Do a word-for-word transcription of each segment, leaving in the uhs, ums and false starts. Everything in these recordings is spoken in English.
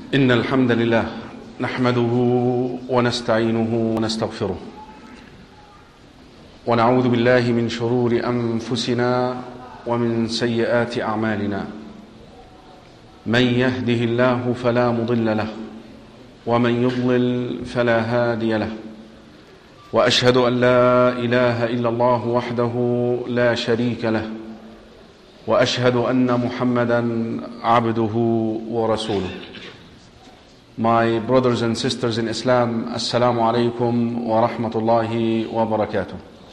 إن الحمد لله نحمده ونستعينه ونستغفره ونعوذ بالله من شرور أنفسنا ومن سيئات أعمالنا. من يهده الله فلا مضل له ومن يضلل فلا هادي له، وأشهد أن لا إله إلا الله وحده لا شريك له، وأشهد أن محمدا عبده ورسوله. My brothers and sisters in Islam, Assalamu alaikum wa rahmatullahi wa barakatuh.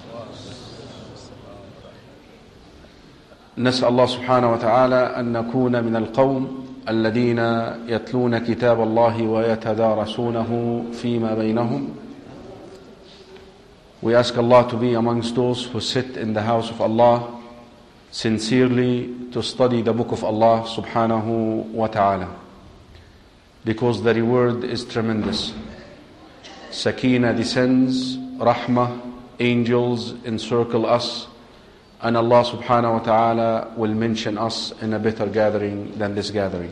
نسأل الله سبحانه وتعالى أن نكون من القوم الذين يتلون كتاب الله ويتدارسونه فيما بينهم. We ask Allah to be amongst those who sit in the house of Allah sincerely to study the book of Allah subhanahu wa ta'ala, because the reward is tremendous. Sakina descends, Rahmah, angels encircle us, and Allah subhanahu wa ta'ala will mention us in a better gathering than this gathering.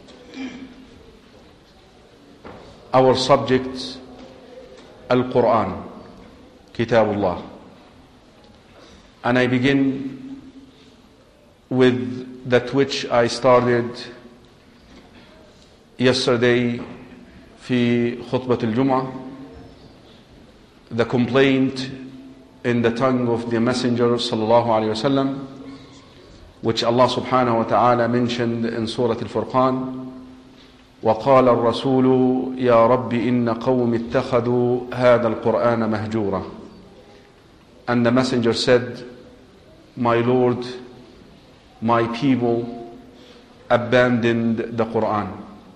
Our subject, Al-Quran, Kitabullah. And I begin with that which I started yesterday في خطبة الجمعة, the complaint in the tongue of the Messenger sallallahu alaihi wasallam, which Allah subhanahu wa ta'ala mentioned in Surah Al-Furqan. وقال الرسول يا رب إن قوم اتخذوا هذا القرآن مهجورا. And the Messenger said, my Lord, my people abandoned the Quran.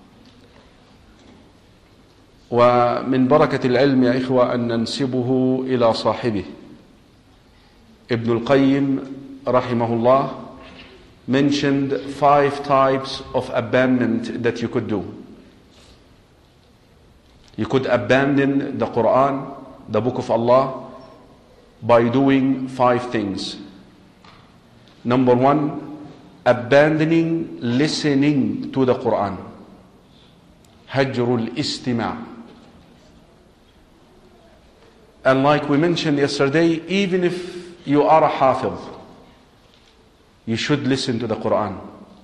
ومن بركة العلم يا إخوة أن ننسبه إلى صاحبه. Ibn al-Qayyim rahimahullah mentioned five types of abandonment that you could do. You could abandon the Quran, the book of Allah, by doing five things. Number one, abandoning listening to the Quran. Hajrul istima'. And like we mentioned yesterday, even if you are a hafiz, you should listen to the Quran.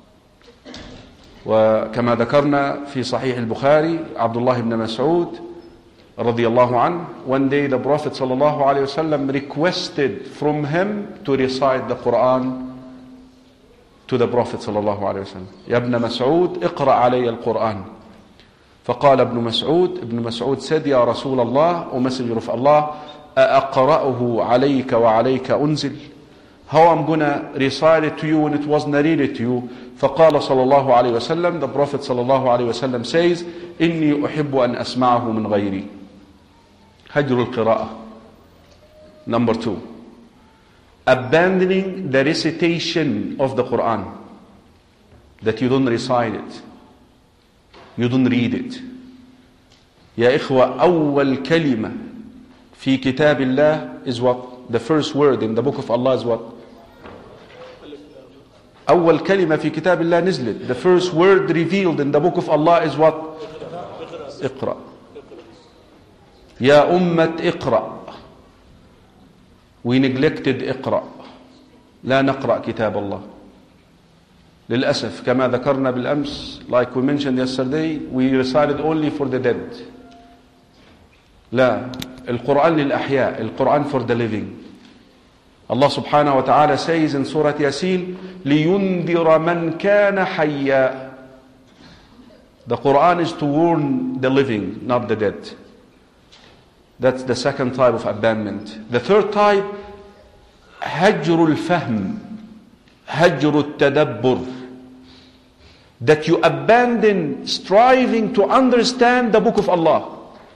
وكما ذكرنا في صحيح البخاري عبد الله بن مسعود رضي الله عنه, one day the Prophet صلى الله عليه وسلم requested from him to recite the Quran to the Prophet صلى الله عليه وسلم. يا ابن مسعود اقرأ علي القرآن. فقال ابن مسعود, Ibn Mas'ud said, يا رسول الله, O Messenger of Allah, أأقرأه عليك وعليك أنزل? How I'm gonna recite it to you when it was narrated to you? فقال صلى الله عليه وسلم, the Prophet صلى الله عليه وسلم says, إني أحب أن أسمعه من غيري. هجر القراءة. Number two, abandoning the recitation of the Quran, that you don't recite it, you don't read it. يا إخوة, أول كلمة في كتاب الله is what? The first word in the book of Allah is what? أول كلمة في كتاب الله نزلت. The first word revealed in the book of Allah is what? اقرأ. يا أمة اقرأ. We neglected اقرأ. لا نقرأ كتاب الله. للأسف كما ذكرنا بالأمس, like we mentioned yesterday, we recited only for the dead. لا, القرآن للأحياء, القرآن for the living. Allah subhanahu wa ta'ala says in Surah Yasin, لِيُنذِرَ مَنْ كَانَ حَيًّا. The Quran is to warn the living, not the dead. That's the second type of abandonment. The third type, هَجْرُ الْفَهْمِ, هَجْرُ التَّدَبُّرِ. That you abandon striving to understand the book of Allah.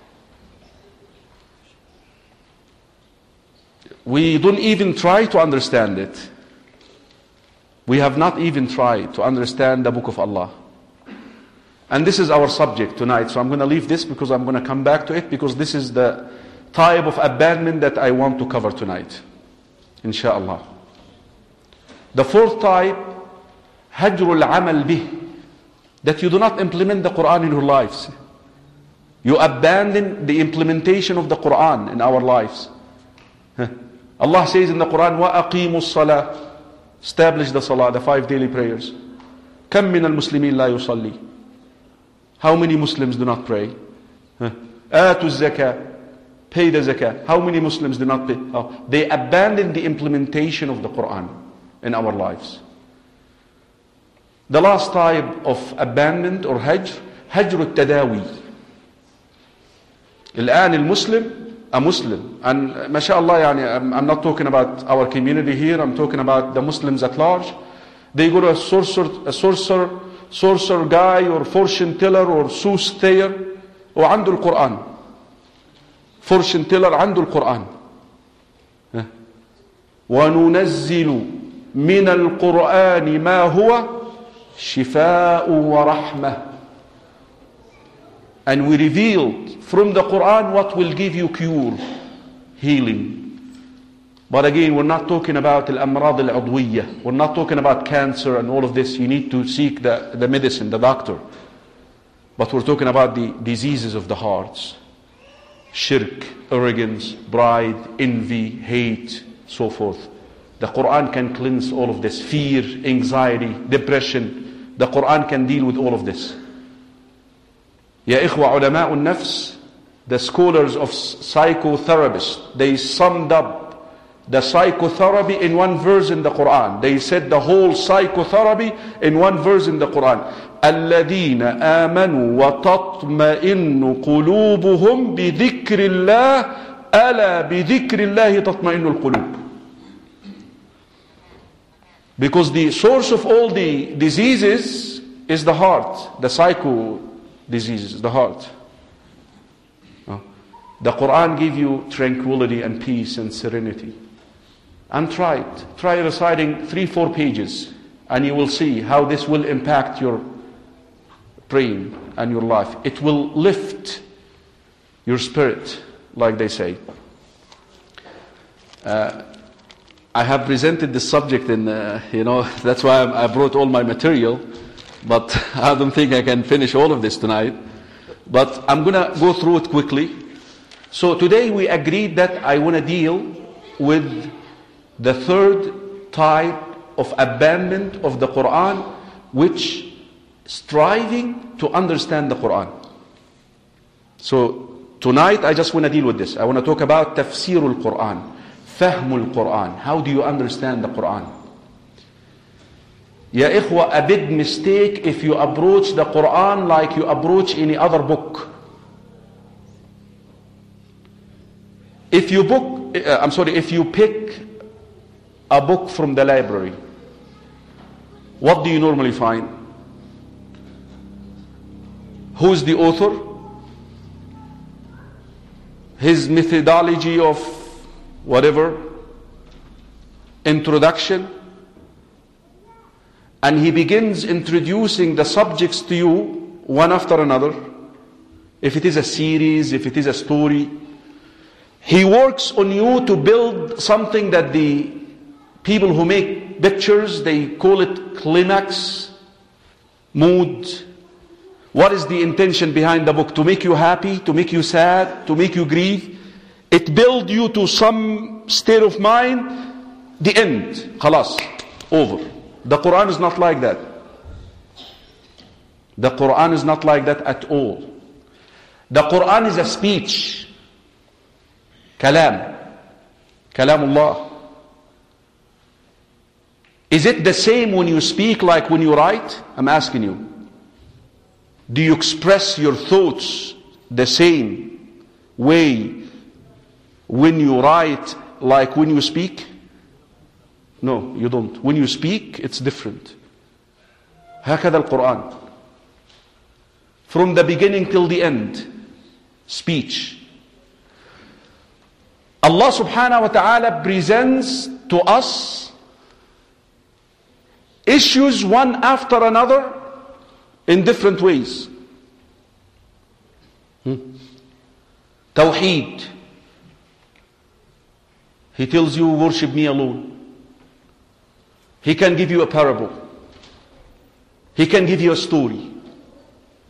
We don't even try to understand it. We have not even tried to understand the book of Allah. And this is our subject tonight. So I'm going to leave this because I'm going to come back to it, because this is the type of abandonment that I want to cover tonight, inshallah. The fourth type, هجر العمل به, that you do not implement the Quran in your lives. You abandon the implementation of the Quran in our lives. Allah says in the Quran, وَأَقِيمُوا الصَّلَاةِ, establish the salah, the five daily prayers. كَمْ مِنَ الْمُسْلِمِينَ لَا يُصَلِّي. How many Muslims do not pray? آتُوا الزَّكَاةِ, pay the zakah. How many Muslims do not pay? Oh, they abandon the implementation of the Quran in our lives. The last type of abandonment or hajr, hajr al-tadawi. الآن المسلم, a Muslim, and mashallah, يعني, I'm, I'm not talking about our community here, I'm talking about the Muslims at large. They go to a sorcerer, a sorcerer, sorcerer guy or fortune teller or soothsayer, وعنده القرآن. Fortune teller عنده القرآن. وننزل من القرآن ما هو شفاء ورحمة. And we revealed from the Quran what will give you cure, healing. But again, we're not talking about al-amrad al-udwiyya. We're not talking about cancer and all of this. You need to seek the, the medicine, the doctor. But we're talking about the diseases of the hearts. Shirk, arrogance, pride, envy, hate, so forth. The Quran can cleanse all of this. Fear, anxiety, depression. The Quran can deal with all of this. Ya ikhwa, ulama'u nafs, the scholars of psychotherapists, they summed up the psychotherapy in one verse in the Quran. They said the whole psychotherapy in one verse in the Quran. الذين آمنوا وتطمئن قلوبهم بذكر الله ألا بذكر الله تطمئن القلوب. Because the source of all the diseases is the heart, the psycho diseases, the heart. The Quran gives you tranquility and peace and serenity. And try it. Try reciting three, four pages, and you will see how this will impact your praying and your life. It will lift your spirit, like they say. Uh, I have presented this subject in, uh, you know, that's why I brought all my material. But I don't think I can finish all of this tonight. But I'm going to go through it quickly. So today we agreed that I want to deal with the third type of abandonment of the Quran, which striving to understand the Quran. So tonight I just want to deal with this. I want to talk about tafsirul Quran, fahmul Quran. How do you understand the Quran? Ya ikhwa, a big mistake if you approach the Quran like you approach any other book. If you book, uh, I'm sorry, if you pick a book from the library, what do you normally find? Who's the author? His methodology of whatever, introduction. And he begins introducing the subjects to you one after another. If it is a series, if it is a story, he works on you to build something that the people who make pictures, they call it climax, mood. What is the intention behind the book? To make you happy, to make you sad, to make you grieve. It builds you to some state of mind. The end. Khalas. Over. The Quran is not like that. The Quran is not like that at all. The Quran is a speech. Kalam. Kalamullah. Is it the same when you speak like when you write? I'm asking you. Do you express your thoughts the same way when you write like when you speak? No, you don't. When you speak, it's different. هكذا القرآن. From the beginning till the end, speech. Allah subhanahu wa ta'ala presents to us issues one after another in different ways. Hmm. Tawheed. He tells you, worship me alone. He can give you a parable. He can give you a story.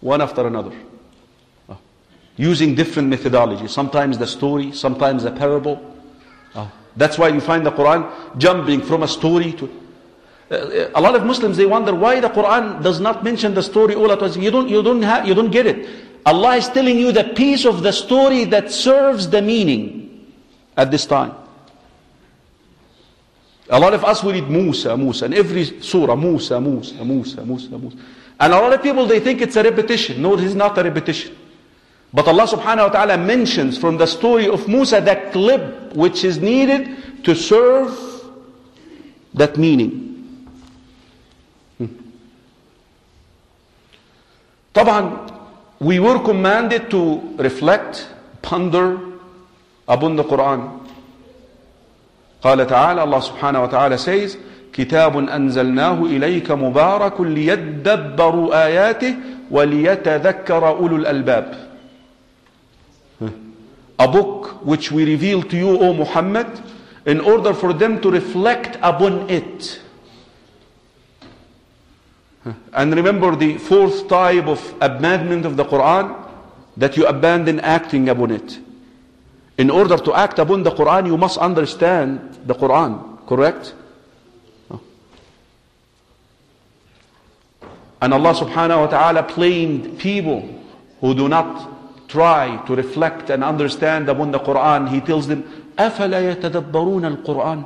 one after another. Oh. Using different methodology. Sometimes the story, sometimes the parable. Oh. That's why you find the Quran jumping from a story to... Uh, a lot of Muslims, they wonder why the Quran does not mention the story all at once. You don't, you don't, have, you don't get it. Allah is telling you the piece of the story that serves the meaning at this time. A lot of us will read Musa, Musa, and every surah, Musa, Musa, Musa, Musa, Musa. And a lot of people, they think it's a repetition. No, it is not a repetition. But Allah subhanahu wa ta'ala mentions from the story of Musa that clip which is needed to serve that meaning. Hmm. طبعا, we were commanded to reflect, ponder upon the Quran. قال تعالى, Allah subhanahu wa ta'ala says, كتاب أنزلناه إليك مبارك ليدبروا آياته وليتذكر أولو الألباب. A book which we reveal to you, O Muhammad, in order for them to reflect upon it. And remember the fourth type of abandonment of the Quran, that you abandon acting upon it. In order to act upon the Quran, you must understand the Quran, correct? And Allah subhanahu wa ta'ala blamed people who do not try to reflect and understand upon the Quran. He tells them, أَفَلَا يَتَدَبَّرُونَ الْقُرْآنِ.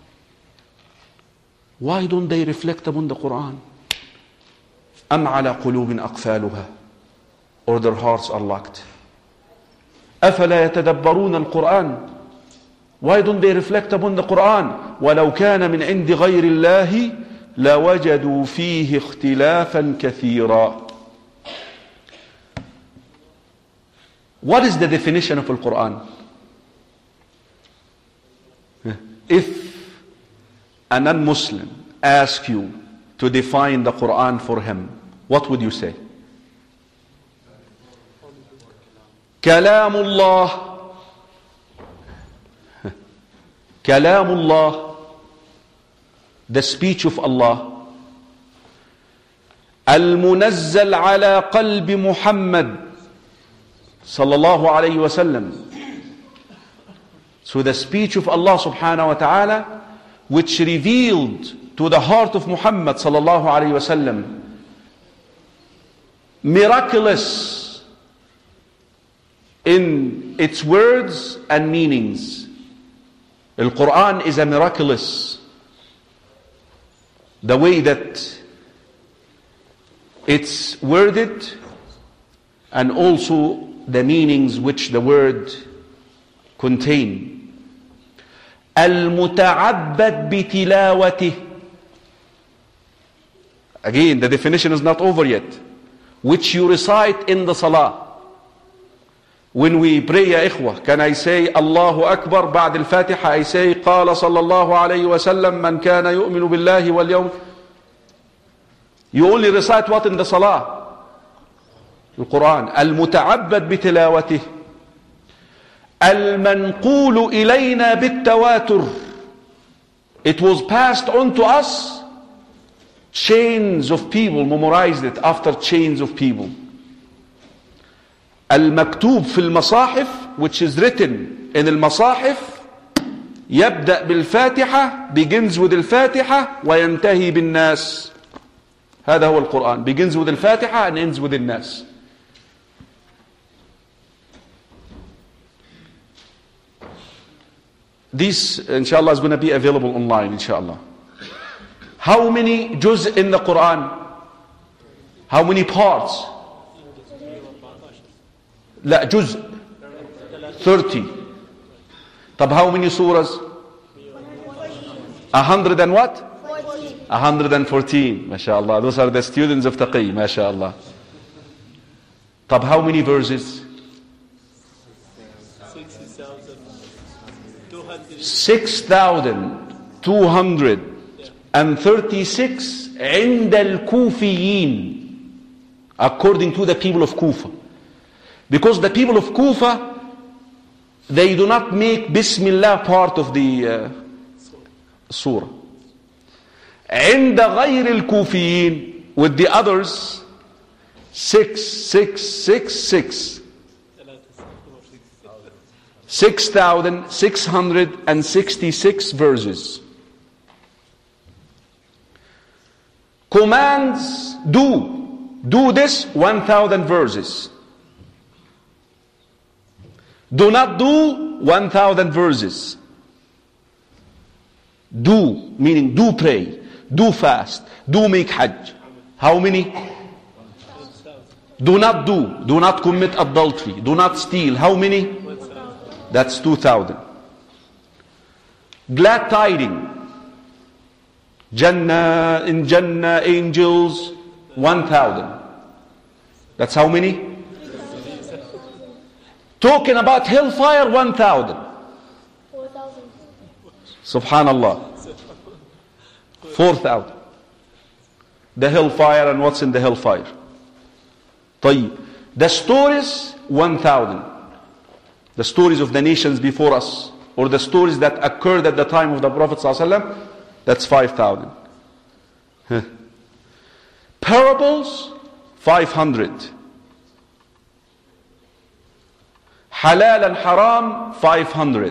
Why don't they reflect upon the Quran? أَمْ عَلَى قُلُوبٍ أَقْفَالُهَا. Or their hearts are locked. أَفَلَا يَتَدَبَّرُونَ الْقُرْآنِ. Why don't they reflect upon the Quran? وَلَوْ كَانَ مِنْ عِنْدِ غَيْرِ اللَّهِ لَوَجَدُوا فِيهِ اخْتِلَافًا كَثِيرًا. What is the definition of the Quran? If a non-Muslim asks you to define the Quran for him, what would you say? Kalamullah. Kalamullah. The speech of Allah. Al-munazzal ala qalbi Muhammad sallallahu alayhi wa sallam. So the speech of Allah subhanahu wa ta'ala, which revealed to the heart of Muhammad sallallahu alayhi wa sallam, miraculous in its words and meanings. The Quran is a miraculous. The way that it's worded, and also the meanings which the word contain. Al-muta'abbad bitilawatih. Again, the definition is not over yet. Which you recite in the salah. When we pray, ya ikhwah, can I say Allahu Akbar ba'd al-Fatiha? I say قال صلى الله عليه وسلم من كان يؤمن بالله واليوم. You only recite what in the salah? The Quran. Al-muta'abbad bitilawatih. Al-manqulu ilayna bit-tawatur. It was passed on to us. Chains of people memorized it after chains of people. Al-maktub fil masahif, which is written in al-masahif, يبدأ بالفاتحة, begins with al-Fatiha, وينتهي بالناس. هذا هو القرآن. Begins with al-Fatiha and ends with al-Nas. This, inshallah, is going to be available online, inshallah. How many juz in the Quran? How many parts? لا, juz. thirty. طب how many surahs? A hundred and what? A hundred and fourteen. MashaAllah. Those are the students of Taqi. MashaAllah. طب how many verses? six thousand two hundred thirty-six عند الكوفيين, according to the people of Kufa. Because the people of Kufa, they do not make Bismillah part of the uh, surah. عند غير الكوفيين, with the others, Six, six, six, six. Six thousand six hundred and sixty-six verses. Commands, do. Do this, one thousand verses. Do not do, one thousand verses. Do, meaning do pray, do fast, do make hajj. How many? Do not do, do not commit adultery, do not steal. How many? That's two thousand. Glad tidings. Jannah, in Jannah, angels, one thousand. That's how many? Talking about hellfire, one thousand. four thousand. Subhanallah. four thousand. The hellfire and what's in the hellfire. طيب. The stories, one thousand. The stories of the nations before us, or the stories that occurred at the time of the Prophet ﷺ, that's five thousand. Huh. Parables, five hundred. Halal and haram, five hundred.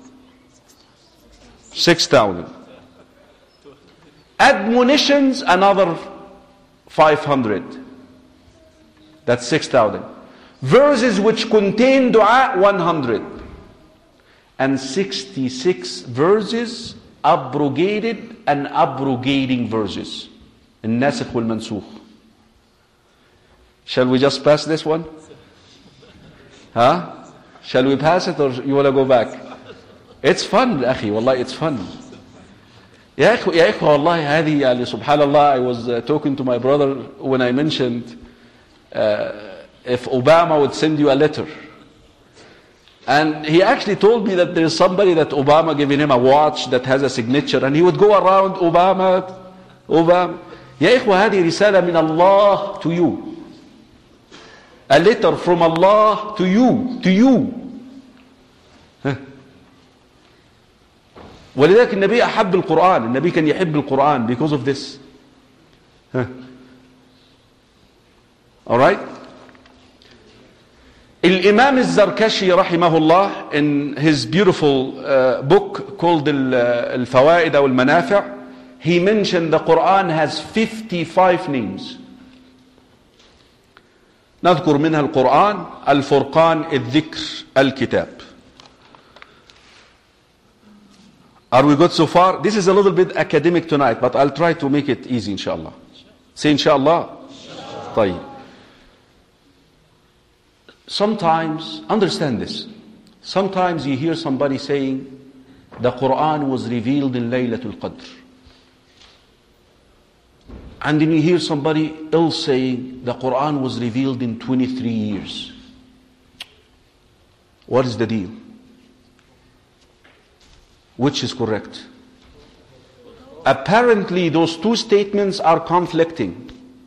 six thousand. Admonitions, another five hundred. That's six thousand. Verses which contain dua, one hundred. And sixty-six verses abrogated and abrogating verses. الناسخ والمنسوخ. Shall we just pass this one? Huh? Shall we pass it or you want to go back? It's fun, أخي. والله it's fun. يا إخوة يا إخوة والله هذه يعني سبحان الله. I was uh, talking to my brother when I mentioned uh, if Obama would send you a letter. And he actually told me that there is somebody that Obama giving him a watch that has a signature, and he would go around Obama, Obama. يا إخوة هذه رسالة من الله to you. A letter from Allah to you, to you. ولذلك النبي أحب القرآن. النبي كان يحب القرآن because of this. Alright? Al-Imam al-Zarkashi rahimahullah, in his beautiful uh, book called Al-Fawaid wal-Manafi', he mentioned the Quran has fifty-five names. نذكر منها القرآن الفرقان الذكر الكتاب. Are we good so far? This is a little bit academic tonight, but I'll try to make it easy inshallah. Say inshallah. طيب. Sometimes, understand this, sometimes you hear somebody saying the Quran was revealed in Laylatul Qadr. And then you hear somebody else saying the Quran was revealed in twenty-three years. What is the deal? Which is correct? Apparently those two statements are conflicting.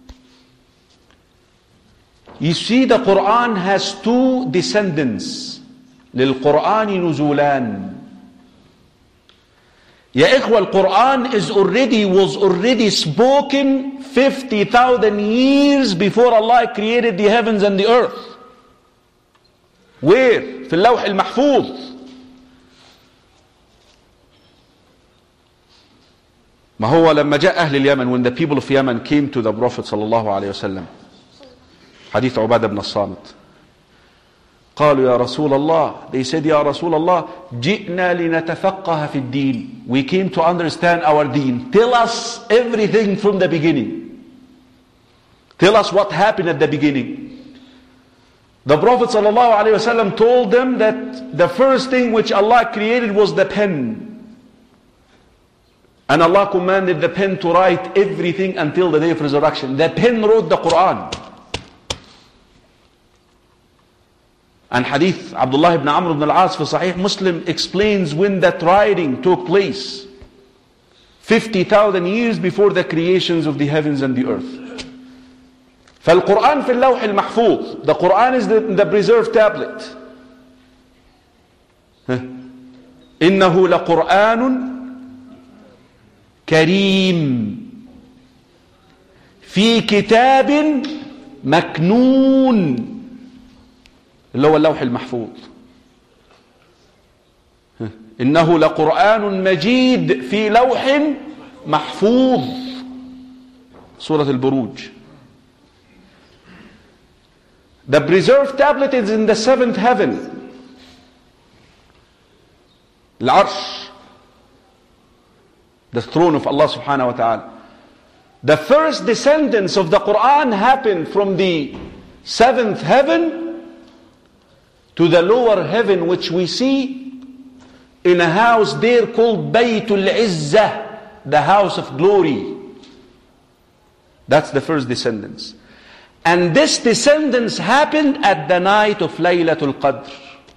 You see, the Quran has two descendants. للقرآن نزولان. Ya ikhwa, al-Quran is already, was already spoken fifty thousand years before Allah created the heavens and the earth. Where? في اللوح المحفوظ. ما هو لما جاء أهل اليمن, when the people of Yemen came to the Prophet صلى الله عليه وسلم, حديث عبادة بن الصامت, قالوا يا رسول الله, they said يا رسول الله جئنا لنتفقه في الدين, we came to understand our deen, tell us everything from the beginning, tell us what happened at the beginning. The Prophet صلى الله عليه وسلم told them that the first thing which Allah created was the pen, and Allah commanded the pen to write everything until the day of resurrection. The pen wrote the Quran. And hadith Abdullah ibn Amr ibn al-As for Sahih Muslim explains when that writing took place. fifty thousand years before the creations of the heavens and the earth. فالقرآن في اللوح المحفوظ. The Quran is the, the preserved tablet. إنه لقرآن كريم في كتاب مكنون اللي هو اللوح المحفوظ. إنه لقرآن مجيد في لوح محفوظ. سورة البروج. The preserved tablet is in the seventh heaven. العرش. The throne of Allah subhanahu wa ta'ala. The first descendants of the Quran happened from the seventh heaven to the lower heaven, which we see in a house there called Baytul Izzah, the house of glory. That's the first descendants. And this descendants happened at the night of Laylatul Qadr.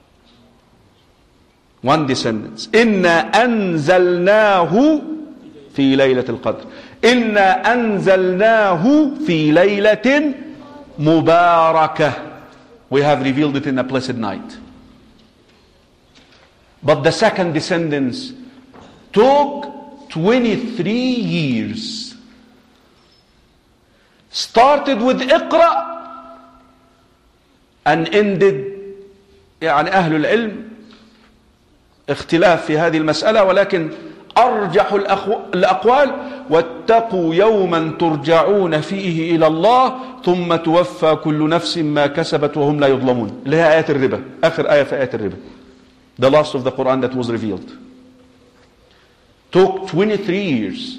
One descendants. Inna anzalnahu fi Laylatul Qadr. Inna anzalnahu fi laylatin mubarakah. We have revealed it in a blessed night. But the second descendants took twenty-three years. Started with Iqra and ended, يعني أهل العلم اختلاف في هذه المسألة، ولكن أرجح الأقوال واتقوا يوما ترجعون فيه إلى الله ثم توفى كل نفس ما كسبت وهم لا يظلمون، اللي هي آيات الربا، آخر آية في آيات الربا. The last of the Quran that was revealed. Took twenty-three years.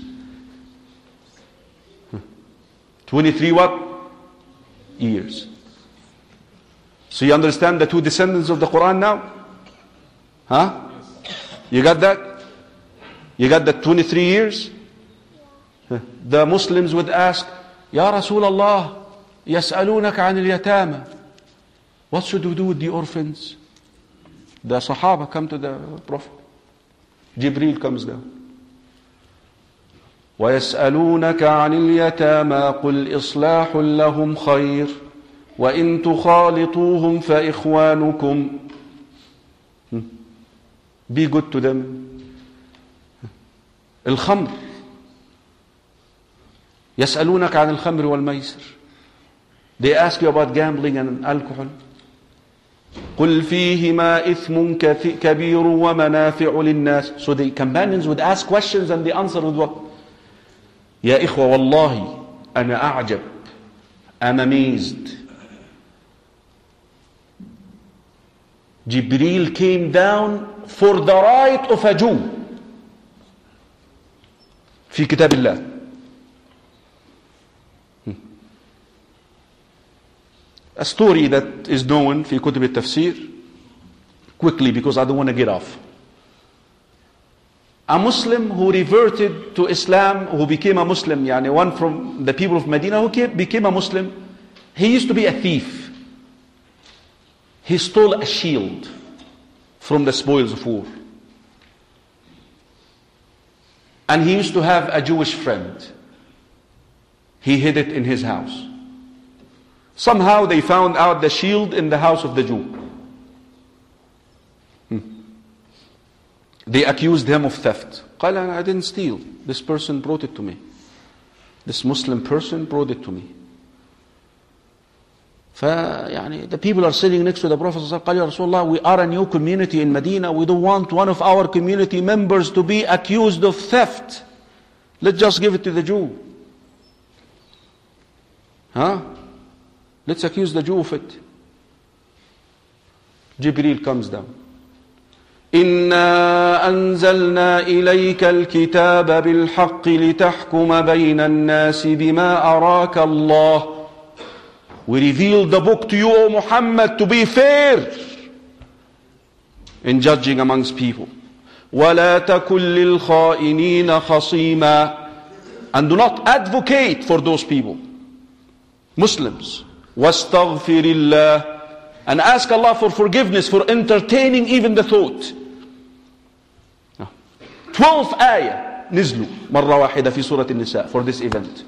twenty-three what? Years. So you understand the two descendants of the Quran now? Huh? You got that? You got the twenty-three years? The Muslims would ask, Ya Rasulullah, يسألونك عن اليتامى. What should we do with the orphans? The Sahaba come to the Prophet. Jibreel comes down. ويسألونك عن اليتامى قل إصلاح لهم خير وإن تخالطوهم فإخوانكم. Be good to them. الخمر. يسألونك عن الخمر والميسر. They ask you about gambling and alcohol. قل فيهما إثم كبير ومنافع للناس. So the companions would ask questions and the answer would what? يا إخوة والله أنا أعجب. I'm amazed. Jibreel came down for the right of a Jew في كتاب الله. A story that is known في كتب التفسير, quickly because I don't want to get off. A Muslim who reverted to Islam, who became a Muslim, يعني one from the people of Medina who became a Muslim, he used to be a thief. He stole a shield from the spoils of war. And he used to have a Jewish friend. He hid it in his house. Somehow they found out the shield in the house of the Jew. Hmm. They accused him of theft. قال I didn't steal. This person brought it to me. This Muslim person brought it to me. فيعني the people are sitting next to the Prophet قال يا رسول الله, we are a new community in Medina. We don't want one of our community members to be accused of theft. Let's just give it to the Jew. Huh? Let's accuse the Jew of it. Jibreel comes down. إنا أنزلنا إليك الكتاب بالحق لتحكم بين الناس بما أراك الله. We revealed the book to you, O Muhammad, to be fair in judging amongst people. ولا تكن للخائنين خصيما. And do not advocate for those people, Muslims. واستغفر الله. And ask Allah for forgiveness for entertaining even the thought. twelve ayah نزلوا مرة واحدة في سورة النساء for this event.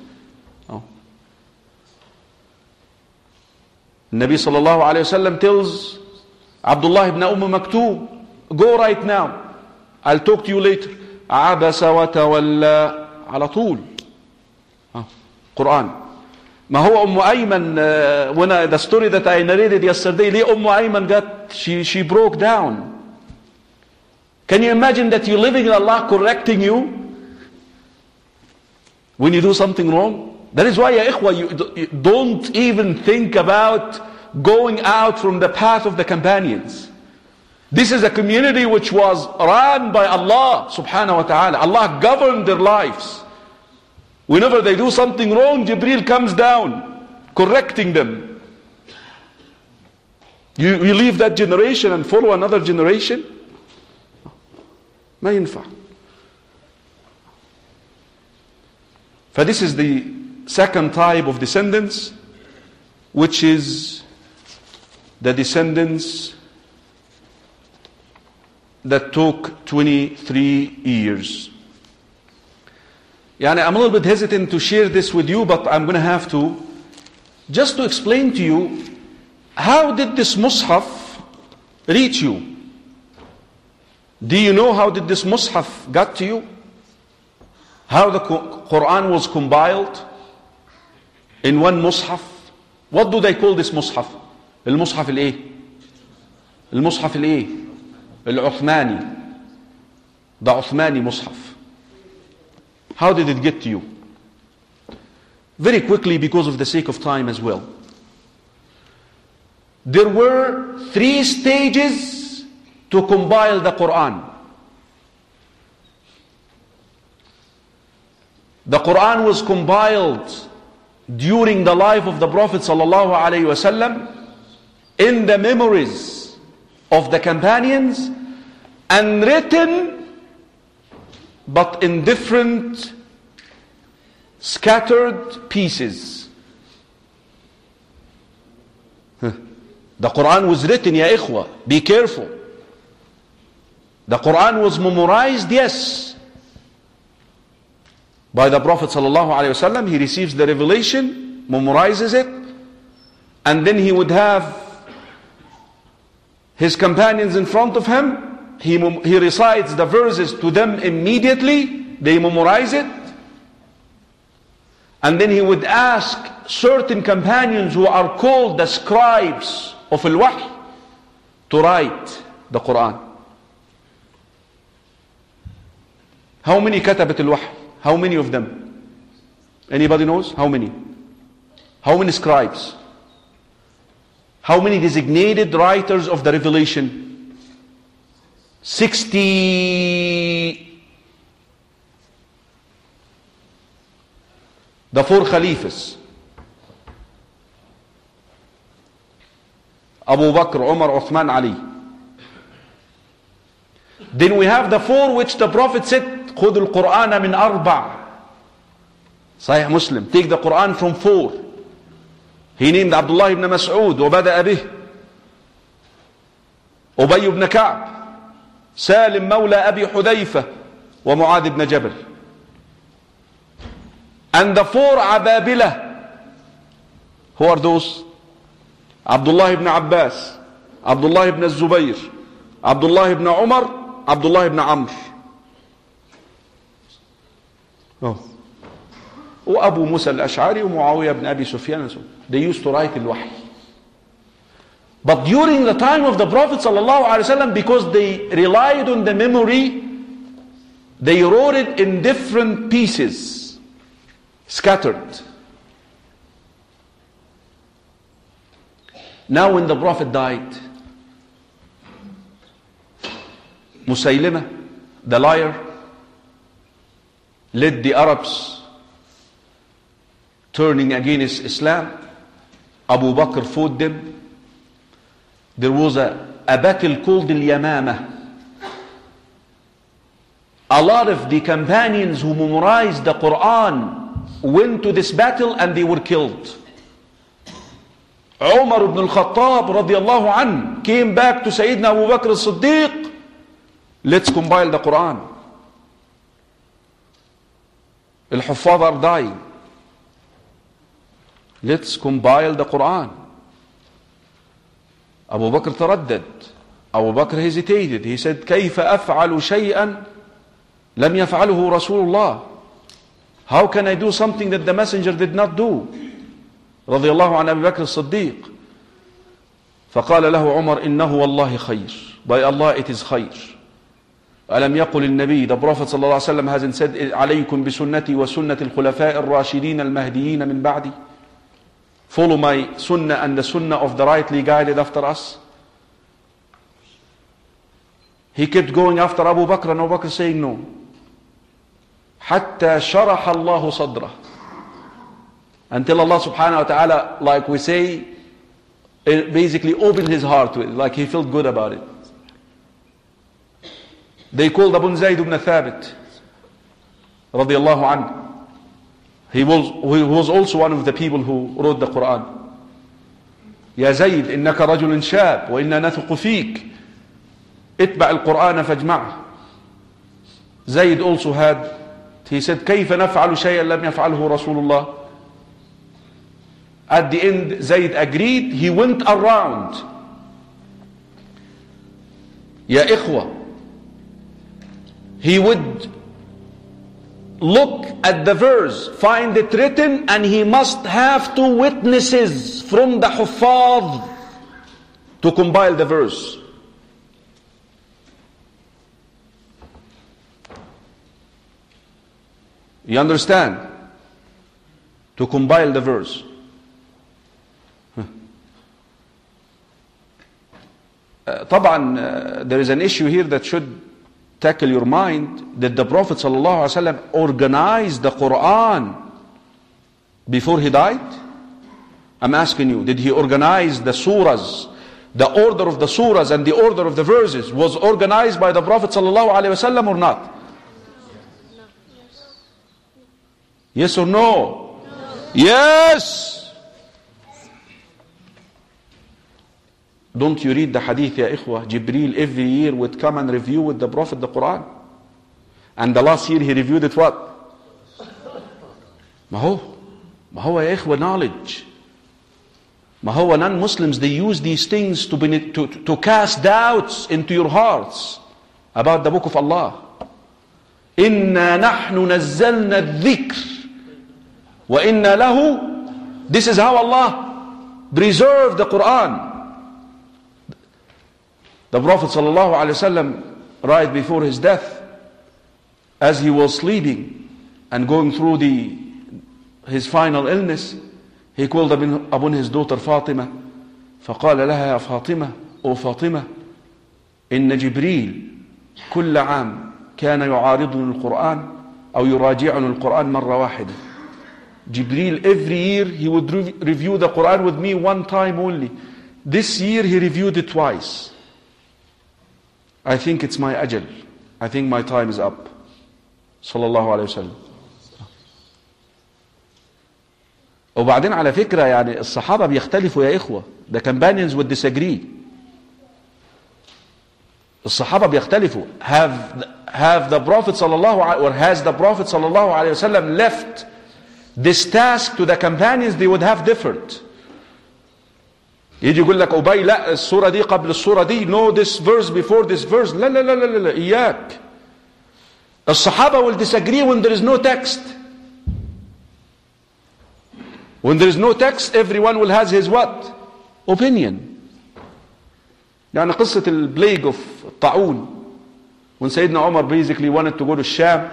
Nabi sallallahu alayhi wasallam tells Abdullah ibn Umm Maktoum, go right now, I'll talk to you later. عبس وتولى على طول. Quran. ما هو أم أيمن uh, when I, the story that I narrated yesterday, ليه أم أيمن got she she broke down. Can you imagine that you're living in Allah correcting you when you do something wrong? That is why, ya ikhwa, you, you don't even think about going out from the path of the companions. This is a community which was run by Allah subhanahu wa ta'ala. Allah governed their lives. Whenever they do something wrong, Jibreel comes down, correcting them. You, you leave that generation and follow another generation? ما ينفع. For this is the second type of descendants, which is the descendants that took twenty-three years. Yani, I'm a little bit hesitant to share this with you, but I'm going to have to, just to explain to you, how did this Mus'haf reach you? Do you know how did this Mus'haf got to you? How the Quran was compiled in one Mus'haf? What do they call this Mus'haf? المصحف الايه؟ المصحف الايه؟ العثماني. The Uthmani Mus'haf. How did it get to you? Very quickly, because of the sake of time as well. There were three stages to compile the Quran. The Quran was compiled during the life of the Prophet sallallahu alaihi wasallam in the memories of the companions and written but in different scattered pieces. The Quran was written, ya ikhwa, be careful. The Quran was memorized, yes, by the Prophet sallallahu alaihi wasallam. He receives the revelation, memorizes it, and then he would have his companions in front of him. He, he recites the verses to them immediately. They memorize it. And then he would ask certain companions who are called the scribes of al-Wahy to write the Quran. How many katabat al-Wahy? How many of them? Anybody knows? How many? How many scribes? How many designated writers of the revelation? Sixty. The four Khalifas. Abu Bakr, Umar, Uthman, Ali. Then we have the four which the Prophet said, خُذُ الْقُرْآنَ مِنْ أَرْبَعٍ. Sahih Muslim. Take the Quran from four. He named Abdullah ibn Mas'ud, وبدأ به أبي ibn Ka'b, Salim Mawla Abi Hudayfa, ومعاذ ibn Jabal. And the four Ababila, who are those? Abdullah ibn Abbas, Abdullah ibn Zubayr, Abdullah ibn Umar, Abdullah ibn Amr. Oh. وأبو موسى الأشعري ومعاوية بن أبي سفيان and so on. They used to write al-Wahy. But during the time of the Prophet sallallahu alaihi wasallam, because they relied on the memory, they wrote it in different pieces, scattered. Now when the Prophet died, Musaylima, the liar, led the Arabs turning against Islam. Abu Bakr fought them. There was a, a battle called Al-Yamamah. A lot of the companions who memorized the Quran went to this battle and they were killed. Umar ibn al-Khattab radiallahu anhu came back to Sayyidina Abu Bakr as-Siddiq. Let's compile the Quran. Al-Huffaz are dying. Let's compile the Quran. Abu Bakr taraddad. Abu Bakr hesitated. He said, كيف أفعل شيئا لم يفعله رسول الله? How can I do something that the messenger did not do? رضي الله عن أبي بكر الصديق. فقال له عمر إنه والله خير. By Allah it is خير. ألم يقل النبي, the Prophet صلى الله عليه وسلم hasn't said عليكم بسنتي وسنة الخلفاء الراشدين المهديين من بعدي. Follow my sunnah and the sunnah of the rightly guided after us. He kept going after Abu Bakr, and Abu Bakr saying no. حتى شرح الله صدره. Until Allah subhanahu wa ta'ala, like we say, basically opened his heart to it, like he felt good about it. They called Abu Zayd ibn Thabit radiyallahu anhu. He was, he was also one of the people who wrote the Quran. يا زيد إنك رجل شاب وإنا نثق فيك اتبع القرآن فاجمعه. Zayd also had, he said كيف نفعل شيئا لم يفعله رسول الله. At the end Zayd agreed. He went around. يا إخوة, he would look at the verse, find it written, and he must have two witnesses from the Huffaz to compile the verse. You understand? To compile the verse. Uh, طبعا, uh, there is an issue here that should tackle your mind. Did the Prophet ﷺ organize the Quran before he died? I'm asking you, did he organize the surahs? The order of the surahs and the order of the verses was organized by the Prophet ﷺ or not? Yes or no? No. Yes. Don't you read the hadith, ya ikhwah? Jibreel every year would come and review with the Prophet the Quran. And the last year he reviewed it what? ما هو ما هو يا ikhwah knowledge. ما هو non-Muslims, they use these things to, be, to, to cast doubts into your hearts about the book of Allah. إِنَّا نَحْنُ نَزَّلْنَا الذِّكْرِ وَإِنَّا لَهُ. This is how Allah preserved the Quran. The Prophet ﷺ, right before his death, as he was sleeping and going through the his final illness, he called upon his daughter Fatima. فقال لها يا فاطمة أو فاطمة إن جبريل كل عام كان يعارضني القرآن أو يراجعني القرآن مرة واحدة. Jibreel every year he would re- review the Quran with me one time only. This year he reviewed it twice. I think it's my ajal. I think my time is up. Sallallahu alayhi wa sallam. وبعدين على فكرة يعني الصحابة بيختلفوا يا إخوة. The companions would disagree. الصحابة بيختلفوا. Have, have the Prophet sallallahu or has the Prophet sallallahu alayhi wa sallam left this task to the companions? They would have differed. يجي يقول لك أبي لا السورة دي قبل السورة دي, no this verse before this verse. لا لا لا لا لا إياك. الصحابة will disagree when there is no text. When there is no text, everyone will have his what? Opinion. يعني قصة البليغ of الطاعون, when Sayyidina Umar basically wanted to go to Sham,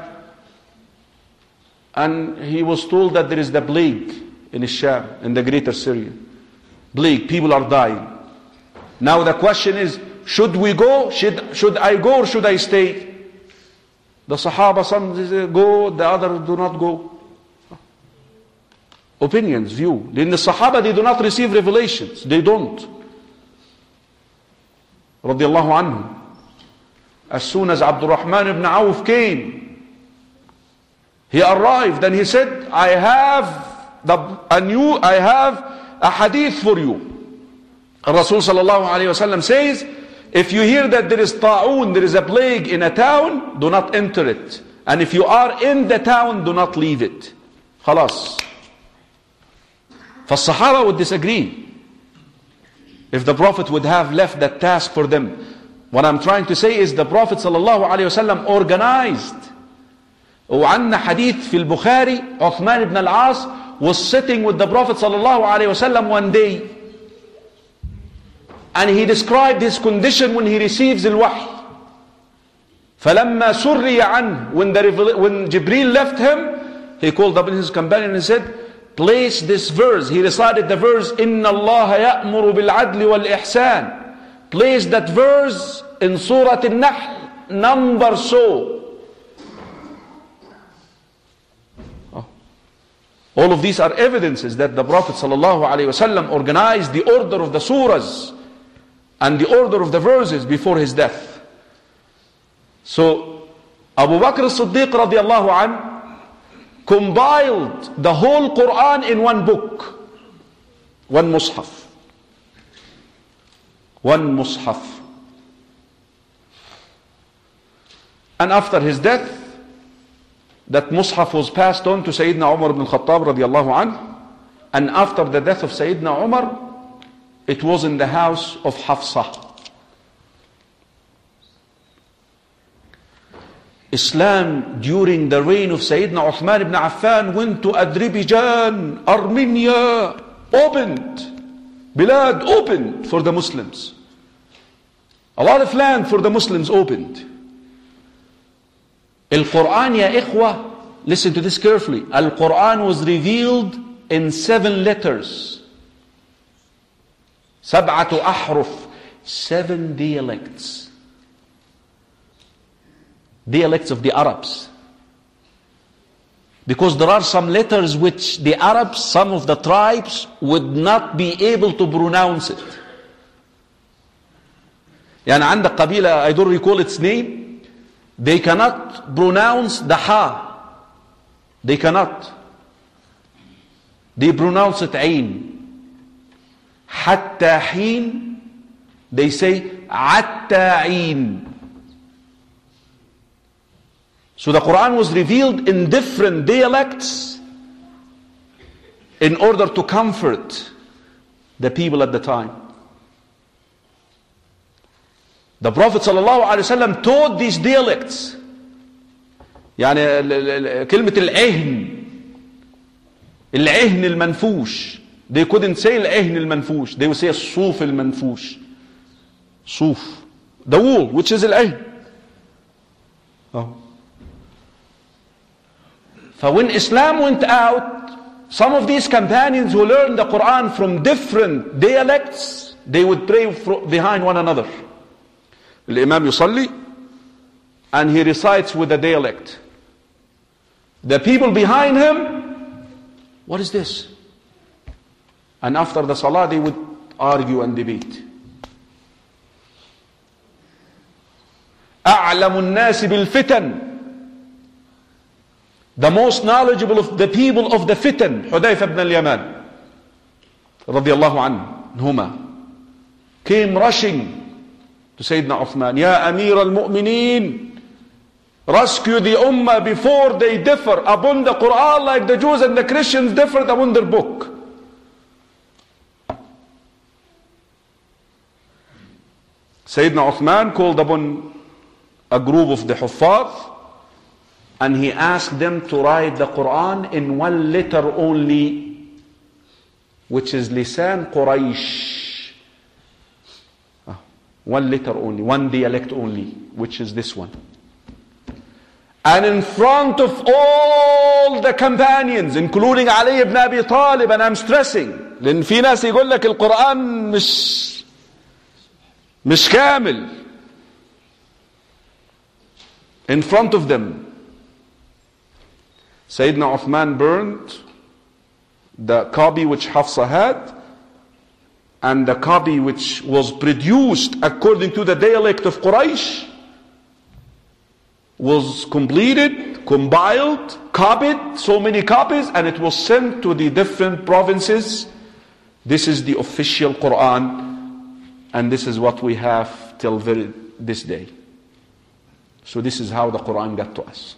and he was told that there is the plague in Sham, in the greater Syria. Plague, people are dying. Now the question is, should we go? Should, should I go or should I stay? The Sahaba, some say go, the others do not go. Opinions, view. In the Sahaba, they do not receive revelations. They don't. Radiallahu anhu. As soon as Abdul Rahman ibn Auf came, he arrived and he said, I have the, a new, I have a hadith for you. Rasul sallallahu alayhi wa sallam says, if you hear that there is ta'un, there is a plague in a town, do not enter it. And if you are in the town, do not leave it. Khalas. فالصحابة would disagree if the Prophet would have left that task for them. What I'm trying to say is the Prophet sallallahu alayhi wa sallam organized. وعندنا حديث في البخاري عثمان ibn al-As was sitting with the Prophet sallallahu alaihi wasallam one day, and he described his condition when he receives al-wahy. فَلَمَّا سُرِّيَ عَنْهُ, when, the, when Jibreel left him, he called up his companion and said, place this verse. He recited the verse, إِنَّ اللَّهَ يَأْمُرُ بِالْعَدْلِ وَالْإِحْسَانِ. Place that verse in Surah Al-Nahl, number so. Oh. All of these are evidences that the Prophet ﷺ organized the order of the surahs and the order of the verses before his death. So Abu Bakr as-Siddiq radiallahu anh compiled the whole Quran in one book, one mushaf, one mushaf. And after his death, that mushaf was passed on to Sayyidina Umar ibn Khattab radiallahu anh, and after the death of Sayyidina Umar, it was in the house of Hafsa. Islam during the reign of Sayyidina Uthman ibn Affan went to Azerbaijan, Armenia, opened. Bilad opened for the Muslims. A lot of land for the Muslims opened. Al-Quran, ya ikhwa, listen to this carefully. Al-Quran was revealed in seven letters. Sab'atu ahruf, seven dialects. Dialects of the Arabs. Because there are some letters which the Arabs, some of the tribes, would not be able to pronounce it. يعني عندك قبيلة, I don't recall its name, they cannot pronounce the ha. They cannot. They pronounce it ain. Hatta hin, they say atta'in. So the Quran was revealed in different dialects in order to comfort the people at the time. The Prophet ﷺ taught these dialects. يعني كلمة العهن العهن المنفوش. They couldn't say العهن المنفوش. They would say الصوف المنفوش. صوف. The wool, which is العهن. Oh. So when Islam went out, some of these companions who learned the Quran from different dialects, they would pray behind one another. The Imam yusalli, and he recites with the dialect. The people behind him, what is this? And after the salah, they would argue and debate. أعلم الناس بالفتن. The most knowledgeable of the people of the fitan, Hudayfa ibn al-Yaman radiyallahu anhuma, came rushing to Sayyidina Uthman. Ya Amir al-Mu'mineen, rescue the ummah before they differ upon the Quran like the Jews and the Christians differed upon their book. Sayyidina Uthman called upon a group of the Huffaz, and he asked them to write the Quran in one letter only, which is Lisan Quraysh. Ah, one letter only, one dialect only, which is this one. And in front of all the companions, including Ali ibn Abi Talib, and I'm stressing, لأن في ناس يقول لك القرآن مش مش كامل. In front of them, Sayyidina Uthman burned the copy which Hafsa had, and the copy which was produced according to the dialect of Quraysh was completed, compiled, copied, so many copies, and it was sent to the different provinces. This is the official Quran, and this is what we have till very, this day. So this is how the Quran got to us.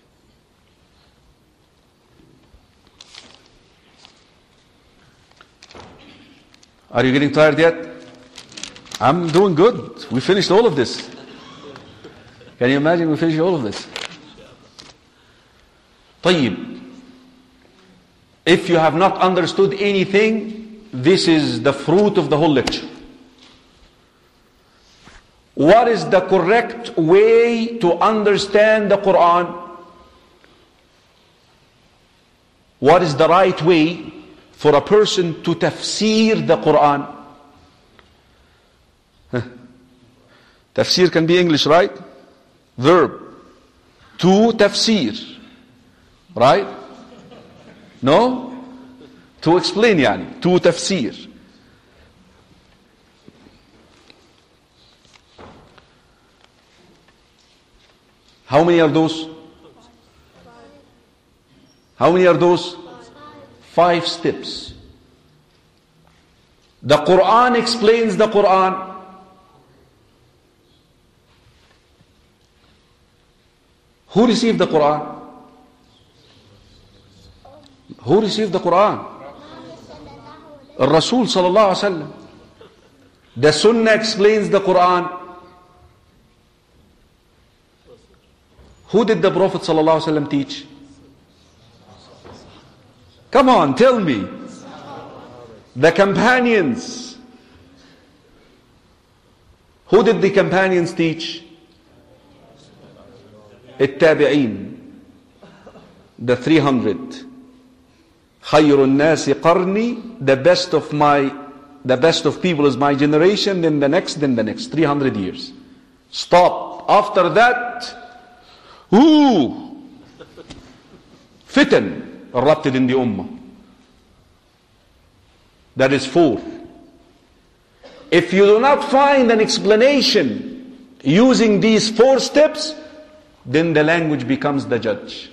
Are you getting tired yet? I'm doing good. We finished all of this. Can you imagine we finished all of this? طيب. If you have not understood anything, this is the fruit of the whole lecture. What is the correct way to understand the Quran? What is the right way for a person to tafsir the Quran? Huh. Tafsir can be English, right? Verb. To tafsir. Right? No? To explain يعني. To tafsir. How many are those? How many are those? Five steps. The Quran explains the Quran. Who received the Quran? Who received the Quran? Rasul sallallahu alaihi wasallam. The Sunnah explains the Quran. Who did the Prophet sallallahu alaihi wasallam teach? Come on, tell me. The companions. Who did the companions teach? التابعين. The three hundred. خير الناس قرني. The best of my, the best of people is my generation. Then the next, then the next. three hundred years. Stop. After that, ooh, fitan erupted in the ummah. That is four. If you do not find an explanation using these four steps, then the language becomes the judge.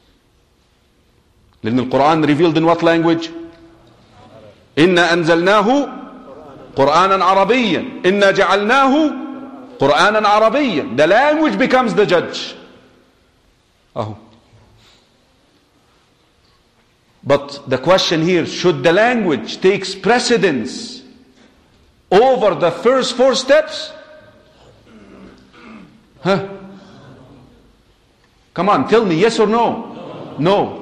لأن القرآن revealed in what language? إنا أنزلناه قرآنا عربيا إنا جعلناه قرآنا عربيا. The language becomes the judge. Oh. But the question here, should the language takes precedence over the first four steps? Huh? Come on, tell me, yes or no? No. No.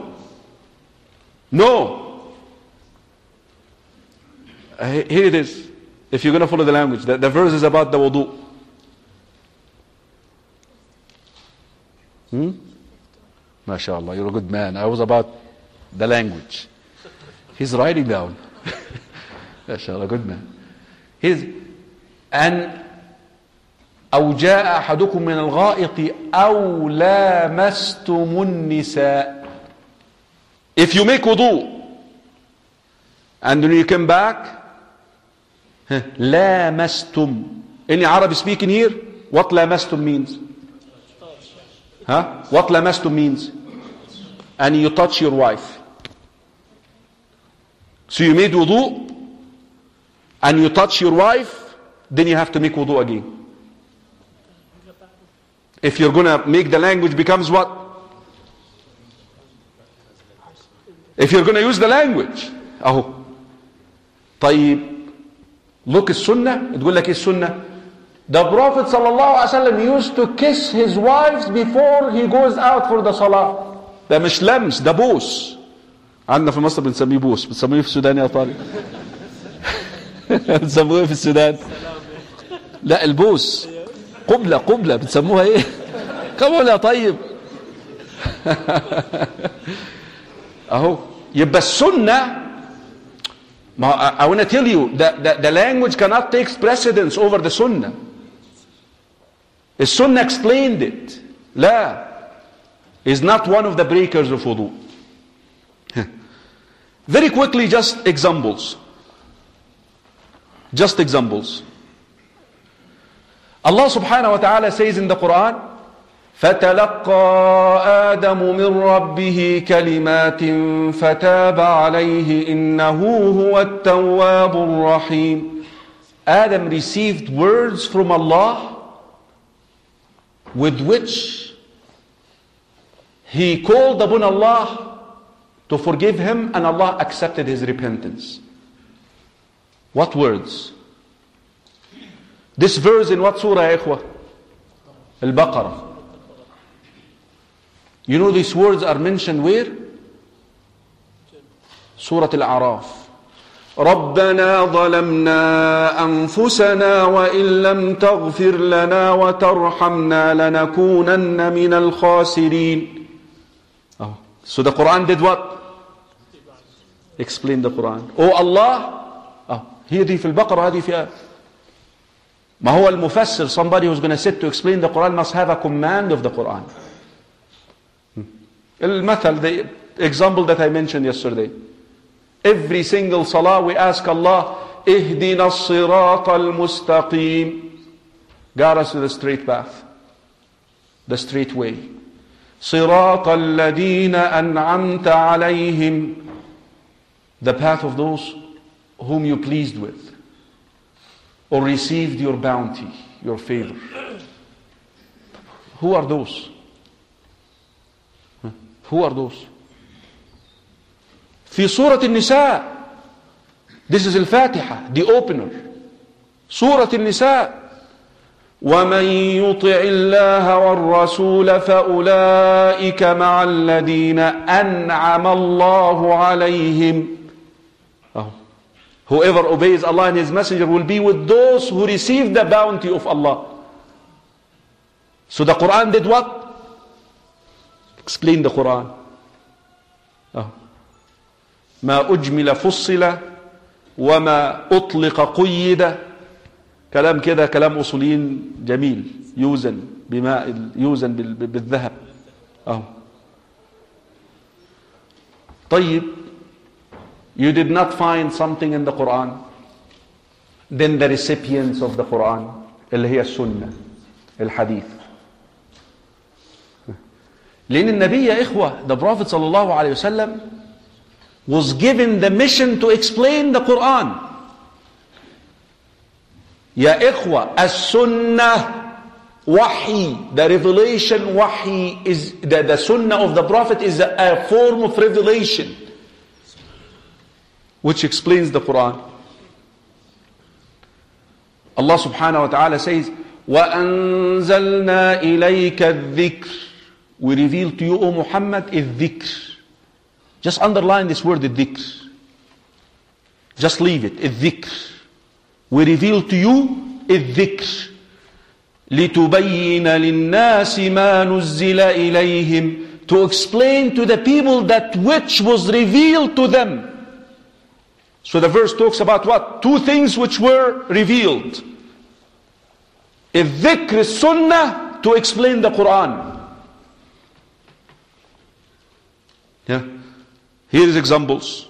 No. Uh, here it is. If you're going to follow the language, the, the verse is about the wudu. Hmm? MashaAllah, you're a good man. I was about the language. He's writing down. MashaAllah, good man. He's, and أو جاء أحدكم من الغائط أو لامستم النساء. If you make wudu and when you come back, لامستم. Any Arabic speaking here? What لامستم means? Huh? What لامستم means? And you touch your wife. So you made wudu and you touch your wife, then you have to make wudu again. If you're going to make the language becomes what? If you're going to use the language. اهو. طيب. Look السنة. تقول لك ايه السنة? The Prophet sallallahu alaihi wasallam used to kiss his wives before he goes out for the salah. ده مش لمس, ده بوس. عندنا في مصر بنسميه بوس. بنسميه في السودان يا طارق. بنسموه في السودان. لا البوس. قبلة قبلة بتسموها ايه؟ قبلة يا طيب. اهو يبقى السنة. I want to tell you that the, the language cannot take precedence over the sunnah. The sunnah explained it. لا, is not one of the breakers of wudu. Very quickly, just examples. Just examples. Allah subhanahu wa ta'ala says in the Quran, فَتَلَقَّى آدَمُ مِنْ رَبِّهِ كَلِمَاتٍ فَتَابَ عَلَيْهِ إِنَّهُ هُوَ التَّوَّابُ الرَّحِيمُ. Adam received words from Allah with which he called upon Allah to forgive him, and Allah accepted his repentance. What words? This verse in what surah, ya ikhwah? Al-Baqarah. You know these words are mentioned where? Surah Al-A'raf. رَبَّنَا ظَلَمْنَا أَنفُسَنَا وَإِن لَّمْ تَغْفِرْ لَنَا وَتَرْحَمْنَا لَنَكُونَنَّ مِنَ الْخَاسِرِينَ. Oh. So the Quran did what? Explain the Quran. Oh Allah. Oh. هي دي في البقرة هذه فيها. ما هو المفسر, somebody who's going to sit to explain the Quran must have a command of the Quran. المثل, the example that I mentioned yesterday. Every single salah we ask Allah, اهدنا الصراط المستقيم. Guide us to the straight path, the straight way. صراط الذين أنعمت عليهم. The path of those whom you pleased with or received your bounty, your favor. Who are those? Who are those? في سورة النساء. This is الفاتحة, the opener. سورة النساء. ومن يطع الله والرسول فأولئك مع الذين أنعم الله عليهم. Oh. Whoever obeys Allah and His Messenger will be with those who receive the bounty of Allah. So the Quran did what? Explain the Quran. Oh. ما أجمل فصل وما أطلق قيد. كلام كده, كلام أصولين جميل, يوزن بماء, يوزن بالذهب. أهو. طيب, you did not find something in the Quran, then the recipients of the Quran, اللي هي السنة, الحديث. لأن النبي يا إخوة, the Prophet صلى الله عليه وسلم was given the mission to explain the Quran. Ya ikhwa, as-sunnah wahi, the revelation wahi is, the, the sunnah of the Prophet is a, a form of revelation which explains the Quran. Allah subhanahu wa ta'ala says, وَأَنزَلْنَا إِلَيْكَ الذِّكْرِ. We reveal to you, O Muhammad, الذِّكْر. Just underline this word, الذِّكْر. Just leave it, الذِّكْر. We reveal to you الذِّكْر. لِتُبَيِّنَ لِلنَّاسِ مَا نُزِّلَ إِلَيْهِمْ. To explain to the people that which was revealed to them. So the verse talks about what? Two things which were revealed. الذِّكْر السُّنَّة, to explain the Quran. Yeah. Here is examples.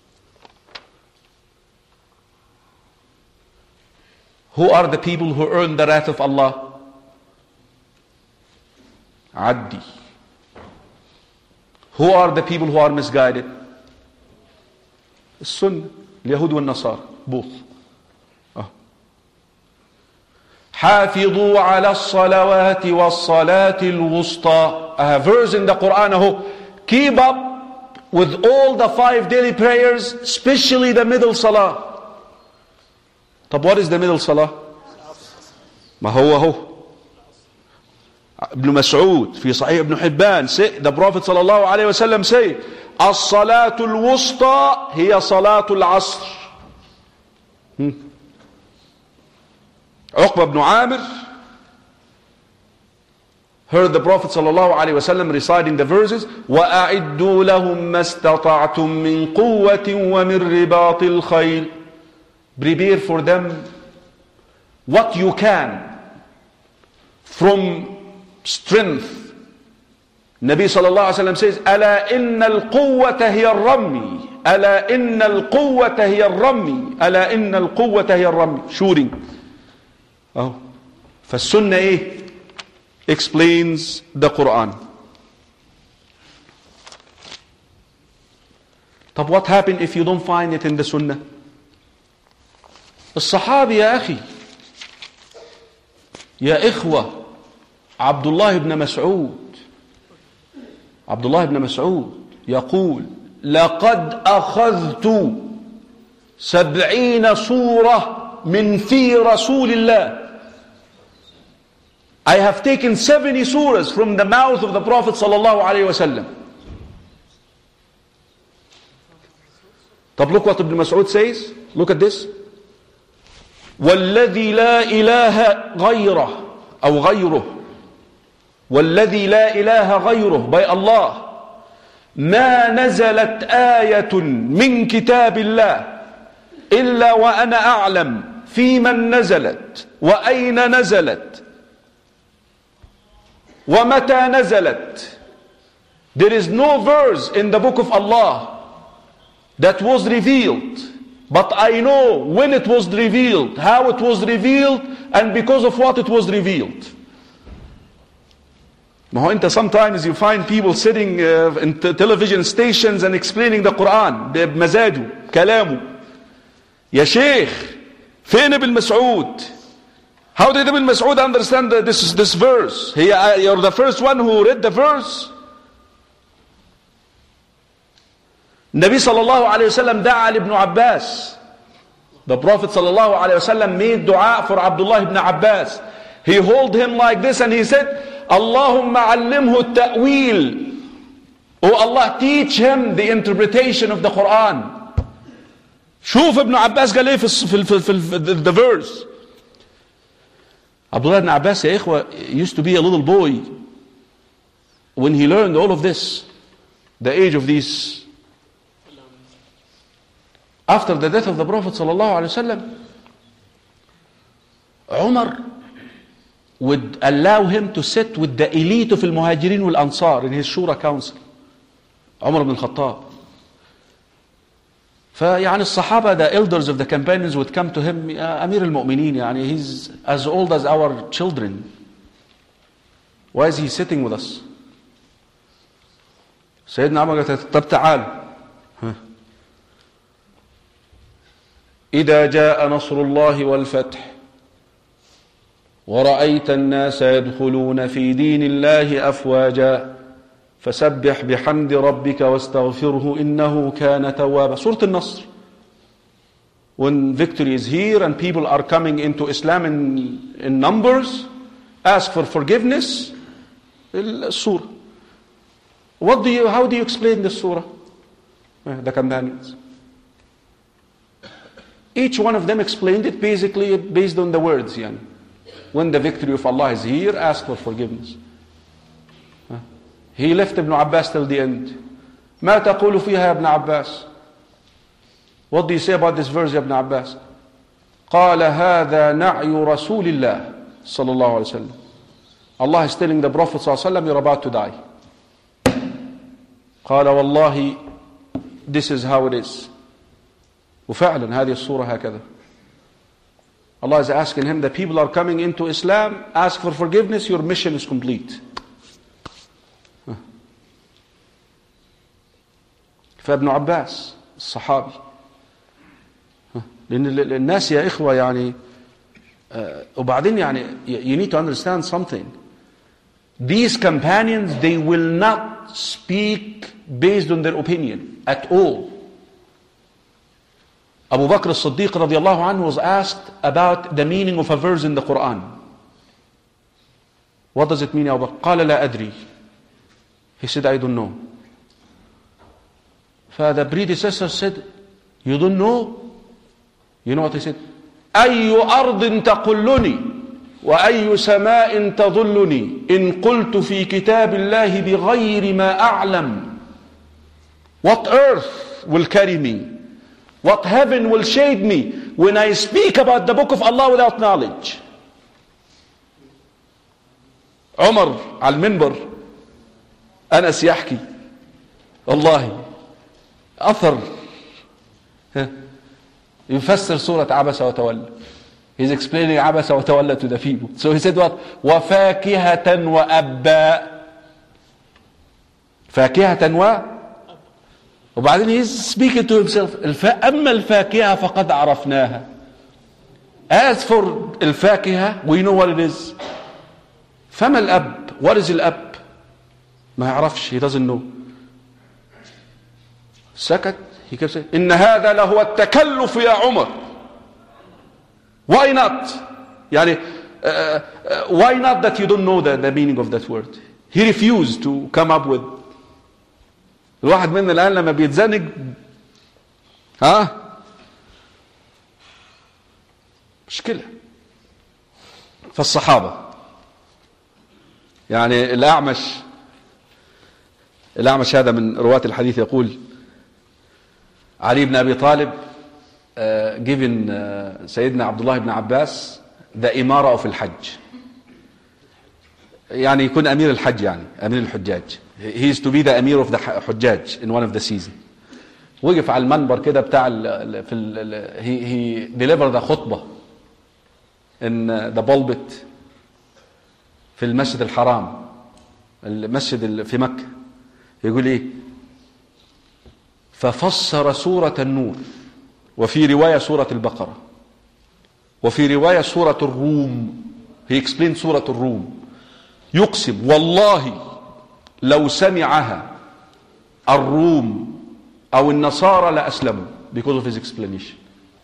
Who are the people who earn the wrath of Allah? Addi. Who are the people who are misguided? Sunnah, Yahud and Nasar, both. Oh. حافظوا على الصلوات والصلاة الوسطى. A verse in the Quran who keep up with all the five daily prayers, especially the middle salah. طب what is the middle salah? ما هو هو ابن مسعود في صحيح ابن حبان say, the Prophet صلى الله عليه وسلم say, الصلاة الوسطى هي صلاة العصر. عقبة بن عامر heard the Prophet صلى الله عليه وسلم reciting the verses, وَأَعِدُّوا لَهُمْ مَا اسْتَطَعْتُم مِّن قُوَّةٍ وَمِن رِّبَاطِ الْخَيْلِ. Prepare for them what you can from strength. Nabi sallallahu alaihi wasallam says, ألا إن القوة هي الرمي ألا إن القوة هي الرمي ألا إن القوة هي الرمي. Shooting. Oh. فالسنة إيه? Explains the Quran. طب what happened if you don't find it in the Sunnah? الصحابي يا أخي يا إخوة عبد الله بن مسعود عبد الله بن مسعود يقول لقد أخذت سبعين سورة من في رسول الله. I have taken seventy surahs from the mouth of the Prophet sallallahu alaihi wasallam. طب look what Ibn Mas'ud says. Look at this. والذي لا إله غيره أو غيره والذي لا إله غيره by Allah ما نزلت آية من كتاب الله إلا وأنا أعلم في من نزلت وأين نزلت ومتى نزلت. There is no verse in the book of Allah that was revealed, but I know when it was revealed, how it was revealed, and because of what it was revealed. ما هو أنت sometimes you find people sitting uh, in television stations and explaining the Quran بمزاجه كلامه. يا شيخ فين ابن مسعود? How did Ibn Mas'ud understand this, this verse? He, uh, you're the first one who read the verse. Nabi sallallahu alayhi wa sallam da'a ibn Abbas. The Prophet sallallahu alayhi wa sallam made dua for Abdullah ibn Abbas. He held him like this and he said, Allahumma allimhu ta'wil. Oh Allah, teach him the interpretation of the Quran. شوف ابن عباس قال ايه في في في في the verse. Abdullah ibn Abbas يا إخوة used to be a little boy when he learned all of this, the age of these. After the death of the Prophet sallallahu alaihi wasallam, Umar would allow him to sit with the elite of al-Muhajirin wal-Ansar in his Shura council. Umar ibn Khattab. فيعني الصحابة, the elders of the companions would come to him, Amir al-Mu'mineen, يعني he's as old as our children. Why is he sitting with us? سيدنا عمر قال طب تعال إذا جاء نصر الله والفتح ورأيت الناس يدخلون في دين الله أفواجا فسبح بحمد ربك واستغفره إنه كان توابا. Surah Al-Nasr. When victory is here and people are coming into Islam in, in numbers, ask for forgiveness. Surah. What do you, how do you explain this surah? The companions. Each one of them explained it basically based on the words. Yani. When the victory of Allah is here, ask for forgiveness. He left Ibn Abbas till the end. ما تقول فيها يا ابن عباس? What do you say about this verse, Ibn Abbas? قال هذا نعي رسول الله صلى الله عليه وسلم. Allah is telling the Prophet صلى الله عليه وسلم, you're about to die. قال والله, this is how it is. وفعلا هذه الصورة هكذا. Allah is asking him, the people are coming into Islam, ask for forgiveness, your mission is complete. فابن عباس الصحابي. لأن الناس يا إخوة يعني وبعدين يعني you need to understand something. These companions, they will not speak based on their opinion at all. Abu Bakr as-Siddiq radiallahu anhu was asked about the meaning of a verse in the Quran. What does it mean, Abu Bakr? قال لا أدري. He said, I don't know. The predecessor said, you don't know? You know what he said? أي أرض تقلني وأي سماء تظلني إن قلت في كتاب الله بغير ما أعلم. What earth will carry me? What heaven will shade me when I speak about the book of Allah without knowledge? عمر على المنبر أنس يحكي والله أثر يفسر سورة عبس وتولى. He's explaining عبس وتولى to the people. So he said what? وفاكهة وأبا. فاكهة و وبعدين he's speaking to himself. أما الفاكهة فقد عرفناها. As for الفاكهة, we know what it is. فما الأب? What is الأب? ما يعرفش. He doesn't know. سكت. He kept saying, إن هذا لهو التكلف يا عمر. Why not? يعني uh, uh, why not that you don't know the, the meaning of that word? He refused to come up with. الواحد منا الآن لما بيتزنق ها مشكلة. فالصحابة يعني الأعمش الأعمش هذا من رواة الحديث يقول علي بن أبي طالب uh, given uh, سيدنا عبد الله بن عباس the إمارة في الحج، يعني يكون أمير الحج، يعني أمير الحجاج. he is to be the أمير of the حجاج in one of the season. وقف على المنبر كده بتاع ال في ال he, he delivered the خطبة in the pulpit في المسجد الحرام، المسجد في مكة. يقول ايه؟ ففسر سورة النور، وفي رواية سورة البقرة، وفي رواية سورة الروم. he explained سورة الروم. يقسم والله لو سمعها الروم أو النصارى لأسلموا because of his explanation.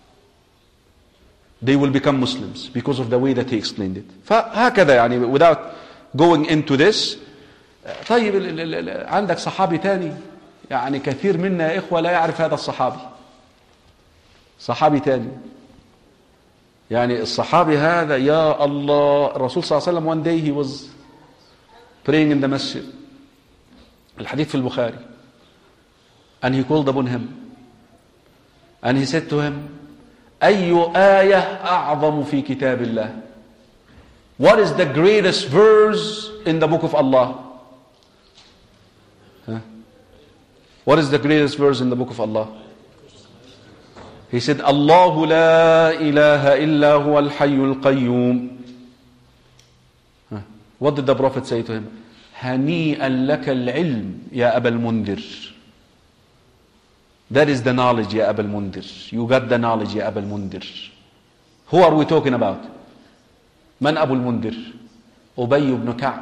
They will become Muslims because of the way that he explained it. فهكذا يعني without going into this. طيب عندك صحابي تاني، يعني كثير منا يا إخوة لا يعرف هذا الصحابي. صحابي تاني يعني الصحابي هذا يا الله، الرسول صلى الله عليه وسلم one day he was praying in the masjid. الحديث في البخاري. And he called upon him and he said to him أي آية أعظم في كتاب الله? What is the greatest verse in the book of Allah? Huh? What is the greatest verse in the book of Allah? He said الله لا إله إلا هو الحي القيوم. Huh? What did the Prophet say to him? هنيئا لك العلم يا أبا المنذر. That is the knowledge يا أبا المنذر. You got the knowledge يا أبا المنذر. Who are we talking about? من أبو المنذر؟ أبي بن كعب.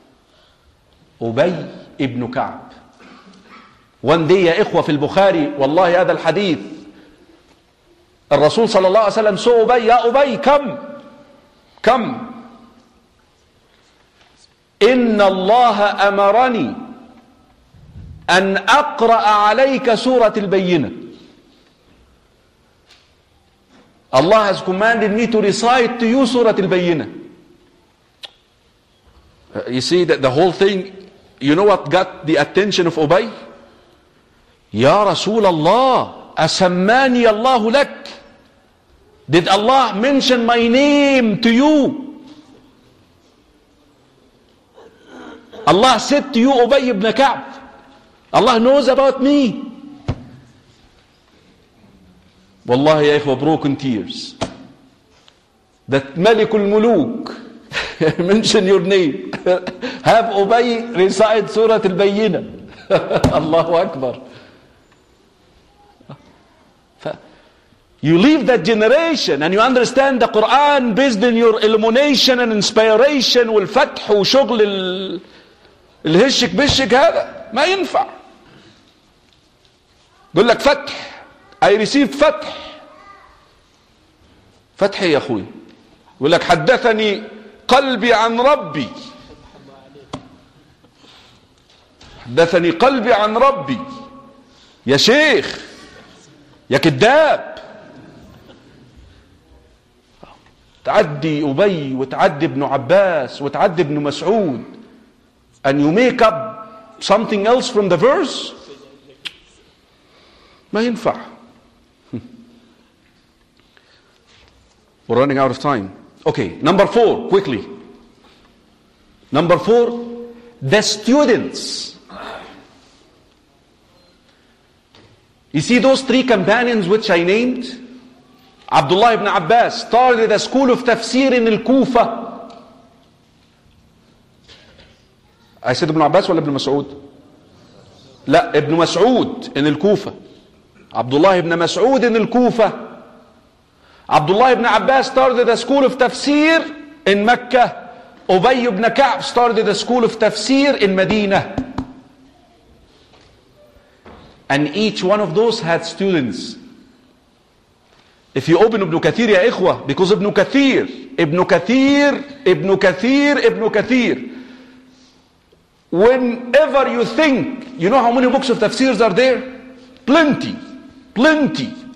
أبي ابن كعب. One day يا إخوة في البخاري، والله هذا الحديث الرسول صلى الله عليه وسلم سو أبي، يا أبي كم كم إن الله أمرني أن أقرأ عليك سورة البينة. Allah has commanded me to recite to you Surah Al-Bayyinah. Uh, you see that the whole thing, you know what got the attention of Ubay? Ya Rasul Allah, Asammani Allahu lak. Did Allah mention my name to you? Allah said to you, Ubay ibn Ka'b, Allah knows about me. Wallahi ya ikhwa, broken tears. That Malikul Muluk mention your name. Have Ubay recite Surah Al-Bayyinah. Allahu Akbar. You leave that generation and you understand the Quran based on your illumination and inspiration والفتح وشغل الهشك بشك، هذا ما ينفع. يقول لك فتح، I received فتح. فتح يا أخوي. يقول لك حدثني قلبي عن ربي، حدثني قلبي عن ربي. يا شيخ يا كذاب. تعدي أبي وتعدي ابن عباس وتعدي ابن مسعود and you make up something else from the verse. ما ينفع. We're running out of time. Okay, number four, quickly. Number four, the students. You see those three companions which I named? Abdullah ibn Abbas started a school of tafsir in Al-Kufa. I said Ibn Abbas ولا Ibn Mas'ud? لا, Ibn Mas'ud in Al-Kufa. Abdullah ibn Mas'ud in Al-Kufa. Abdullah ibn Abbas started a school of tafsir in Mecca. Ubay ibn Ka'b started a school of tafsir in Medina. And each one of those had students. If you open Ibn Kathir ya ikhwa, because Ibn Kathir, Ibn Kathir, Ibn Kathir, Ibn Kathir, whenever you think, you know how many books of tafsirs are there? Plenty, plenty.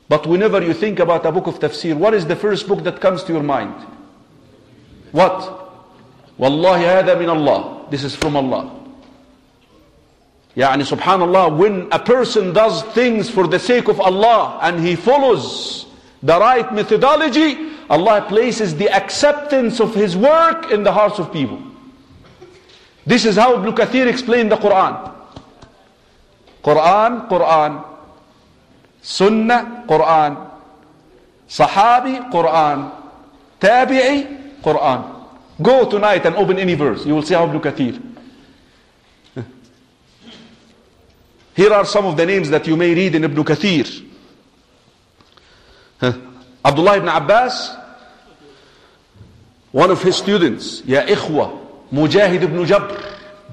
But whenever you think about a book of tafsir, what is the first book that comes to your mind? What? Wallahi hada min Allah. This is from Allah. Yani subhanallah, when a person does things for the sake of Allah and he follows the right methodology, Allah places the acceptance of his work in the hearts of people. This is how Ibn Kathir explained the Quran. Quran, Quran. Sunnah, Quran. Sahabi, Quran. Tabi'i, Quran. Go tonight and open any verse. You will see how Ibn Kathir. Here are some of the names that you may read in Ibn Kathir. Abdullah ibn Abbas, one of his students, Ya Ikhwa, Mujahid ibn Jabr.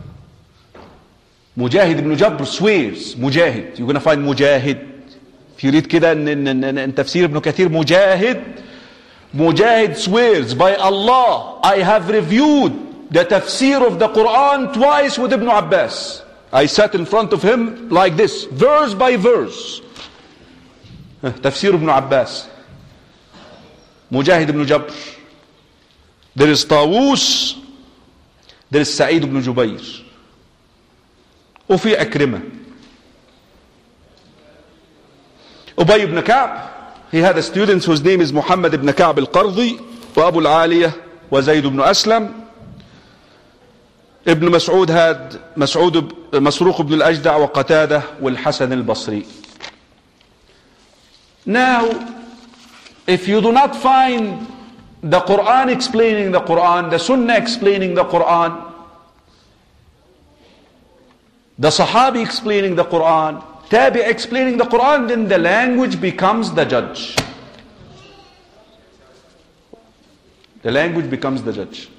Mujahid ibn Jabr swears, Mujahid. You're going to find Mujahid. If you read kida in, in, in, in Tafsir Ibn Kathir, Mujahid, Mujahid swears, by Allah, I have reviewed the tafsir of the Quran twice with Ibn Abbas. I sat in front of him like this, verse by verse. Tafsir Ibn Abbas. Mujahid ibn Jabr. There is Tawus. There is Sa'id ibn Jubayr. وفي أكرمة. Ubay ibn Ka'b. He had a student whose name is Muhammad ibn Ka'b al-Qardi, وأبو العالية, وزيد ibn Aslam. Ibn Mas'ud had Mas'ud, Masruq ibn al-Ajda' wa Qatada wal Hasan al-Basri. Now, if you do not find the Quran explaining the Quran, the Sunnah explaining the Quran, the Sahabi explaining the Quran, Tabi explaining the Quran, then the language becomes the judge. The language becomes the judge.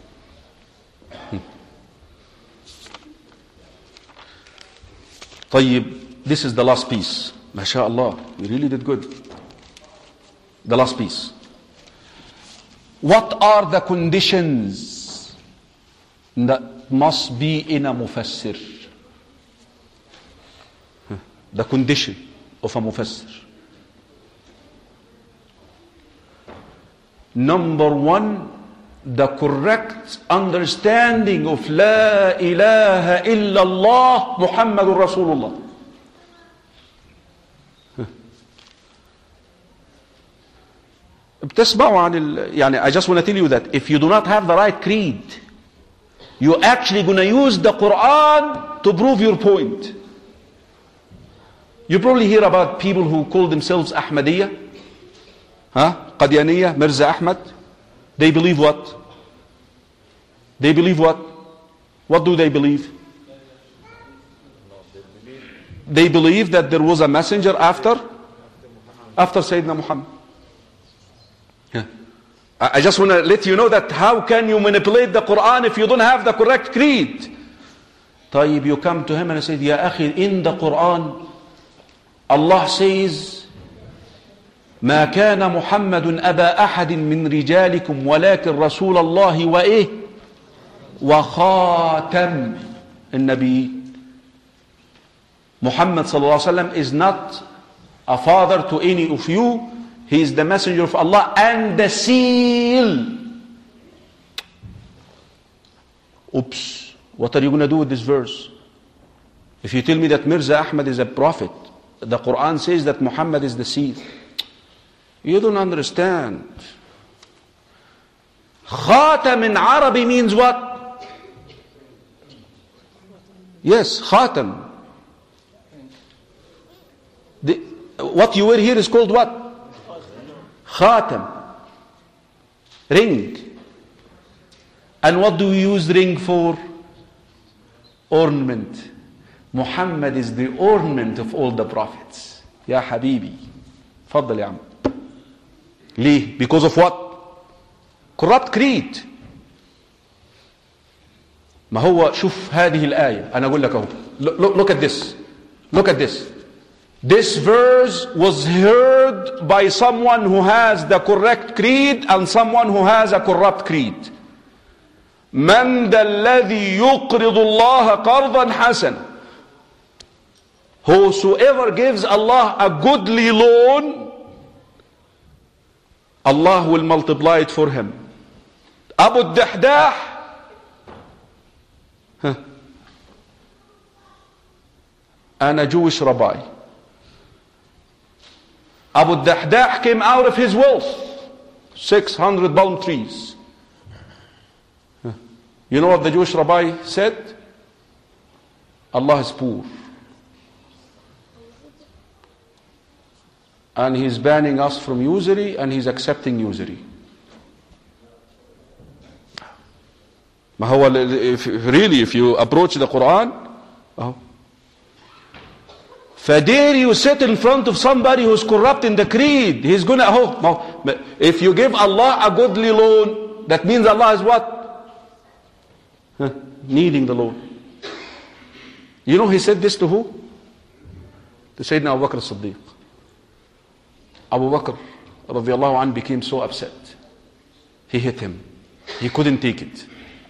طيب, this is the last piece. MashaAllah, you really did good. The last piece. What are the conditions that must be in a mufassir? The condition of a mufassir. Number one, the correct understanding of La ilaha illallah Muhammadur Rasulullah. بتسمعوا عن ال... يعني I just want to tell you that if you do not have the right creed, you're actually going to use the Quran to prove your point. You probably hear about people who call themselves Ahmadiyya, huh? Qadianiyya, Mirza Ahmad. They believe what? They believe what? What do they believe? They believe that there was a messenger after after Sayyidina Muhammad. Yeah. I just want to let you know that how can you manipulate the Quran if you don't have the correct creed? طيب, you come to him and say, Ya akhi, in the Quran Allah says, ما كان محمد أبا أحد من رجالكم ولكن رسول الله وإيه وخاتم النبي. Muhammad sallallahu alaihi wasallam is not a father to any of you. He is the messenger of Allah and the seal. Oops, what are you going to do with this verse? If you tell me that Mirza Ahmad is a prophet, the Quran says that Muhammad is the seal. You don't understand. Khatam in Arabic means what? Yes, khatam. The, what you wear here is called what? Khatam. Ring. And what do we use ring for? Ornament. Muhammad is the ornament of all the prophets. Ya Habibi. Faddal ya Amma. ليه? Because of what? Corrupt creed. ما هو شوف هذه الآية. أنا أقول لك أهو. Look, look at this. Look at this. This verse was heard by someone who has the correct creed and someone who has a corrupt creed. من ذا الذي يقرض الله قرضا حسنا. Whosoever gives Allah a goodly loan, Allah will multiply it for him. Abu Dahdah, huh, and a Jewish rabbi. Abu Dahdah came out of his wealth, six hundred palm trees. Huh. You know what the Jewish rabbi said? Allah is poor. And he's banning us from usury, and he's accepting usury. If, really, if you approach the Quran, oh. For dare you sit in front of somebody who's corrupt in the creed, he's gonna, oh, if you give Allah a godly loan, that means Allah is what? Huh, needing the loan. You know he said this to who? To Sayyidina Abu Bakr as-Siddiq. Abu Bakr radiallahu anh became so upset. He hit him. He couldn't take it.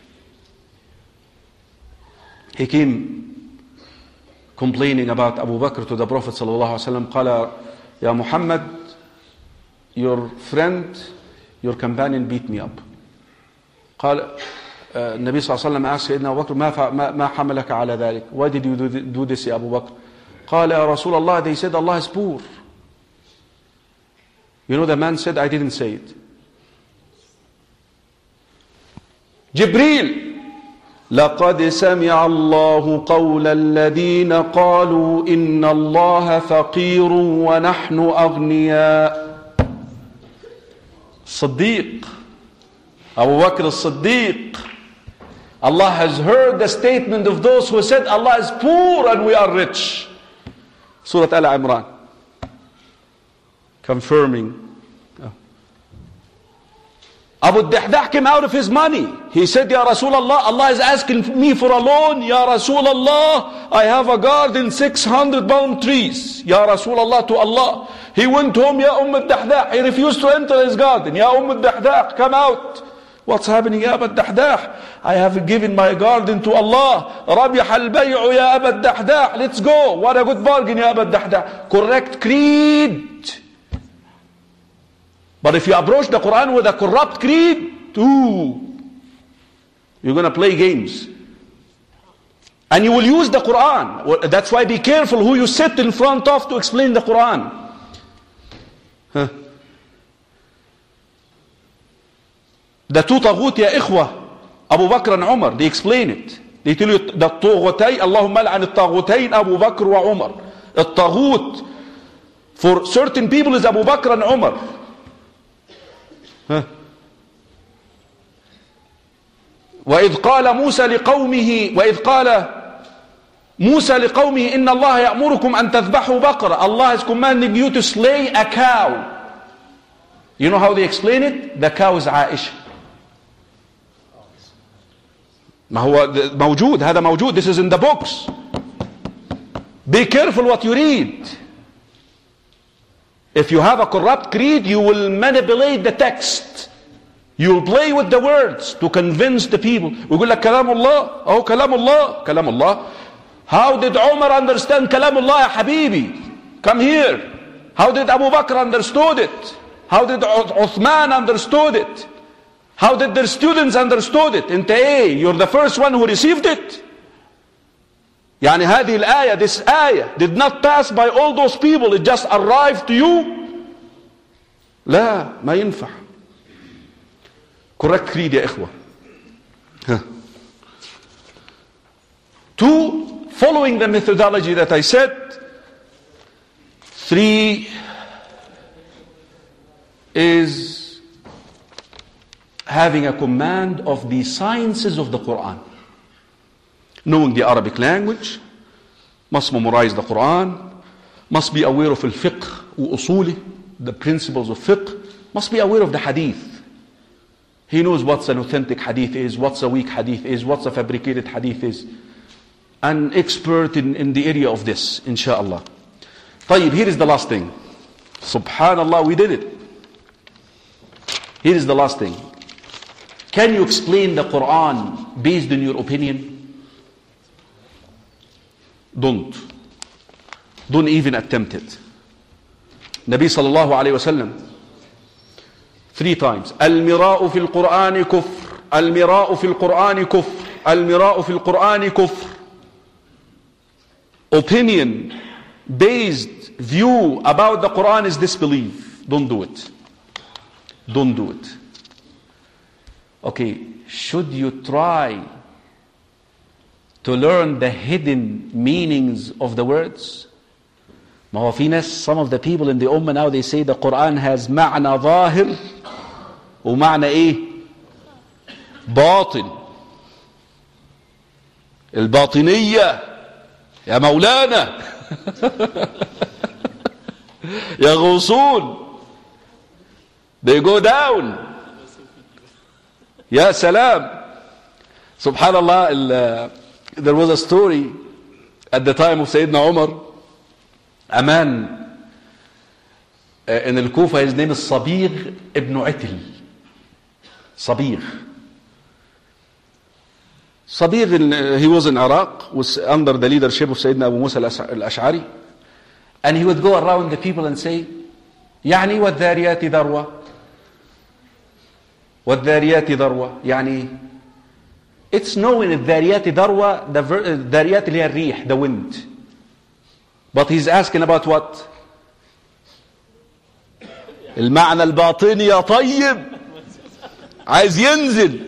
He came complaining about Abu Bakr to the Prophet sallallahu alaihi wasallam. Qala, Ya Muhammad, your friend, your companion beat me up. قال النبي صلى الله عليه وسلم asked Sayyidina Abu Bakr, ما ما حملك على ذلك? Why did you do this, Ya Abu Bakr? قال يا رسول الله, they said Allah is poor. You know, the man said, I didn't say it. Jibreel, لقد سمع الله قول الذين قالوا إن الله فقير ونحن أغنياء. Siddiq, Abu Bakr as-Siddiq, Allah has heard the statement of those who said Allah is poor and we are rich. Surah Al-Imran, confirming. Abu Dahdah came out of his money. He said, Ya Rasulullah, Allah is asking me for a loan. Ya Rasulullah, I have a garden, six hundred palm trees. Ya Rasulullah, to Allah. He went home, Ya Umm al-Dahdah. He refused to enter his garden. Ya Umm al-Dahdah, come out. What's happening, Ya Abu Dahdah? I have given my garden to Allah. Rabih al-bay'u, Ya Abu Dahdah. Let's go. What a good bargain, Ya Abu Dahdah. Correct creed. But if you approach the Quran with a corrupt creed, ooh, you're going to play games. And you will use the Quran. That's why be careful who you sit in front of to explain the Quran. Huh. The two taghut, ya ikhwah, Abu Bakr and Umar, they explain it. They tell you the taghutay, Allahumma al'an al-taghutayn, Abu Bakr wa Umar. The taghut for certain people is Abu Bakr and Umar. Huh. وإذ قال موسى لقومه وإذ قال موسى لقومه إن الله يأمركم أن تذبحوا بقرة. Allah is commanding you to slay a cow. You know how they explain it? The cow is Aisha. ما هو موجود, هذا موجود. This is in the books. Be careful what you read. If you have a corrupt creed, you will manipulate the text. You will play with the words to convince the people. We go like كلام الله. Oh, كلام الله. كلام الله. How did Umar understand كلام الله, ya Habibi? Come here. How did Abu Bakr understood it? How did Uthman understood it? How did their students understood it? انت ايه? You're the first one who received it. يعني هذه الآية, this ayah did not pass by all those people. It just arrived to you. لا, ما ينفع. Correct creed يا إخوة. Huh. Two, following the methodology that I said. Three is having a command of the sciences of the Quran. Knowing the Arabic language, must memorize the Quran, must be aware of al-fiqh wa-usuli, the principles of fiqh, must be aware of the hadith. He knows what's an authentic hadith is, what's a weak hadith is, what's a fabricated hadith is. An expert in, in the area of this, inshaAllah. طيب, here is the last thing. Subhanallah, we did it. Here is the last thing. Can you explain the Quran based on your opinion? Don't. Don't even attempt it. Nabi sallallahu alayhi wa sallam three times. المراء في القرآن كفر، المراء في القرآن كفر، المراء في القرآن كفر. Opinion based view about the Quran is disbelief. Don't do it. Don't do it. Okay, should you try to learn the hidden meanings of the words? ما هو في ناس, some of the people in the Ummah now, they say the Quran has معنى ظاهر ومعنى ايه باطن. الباطنية يا مولانا يا غوصون, they go down. يا سلام. سبحان الله. There was a story at the time of Sayyidina Umar. A man uh, in Al-Kufa, his name is Sabigh ibn Itil. Sabigh. Sabigh, he was in Iraq, was under the leadership of Sayyidina Abu Musa al-Ash'ari, and he would go around the people and say, يعني والذاريات ذروة والذاريات ذروة. يعني it's known الذاريات ذروة, the الذاريات اللي هي الريح, the wind. But he's asking about what? المعنى الباطني يا طيب, عايز ينزل.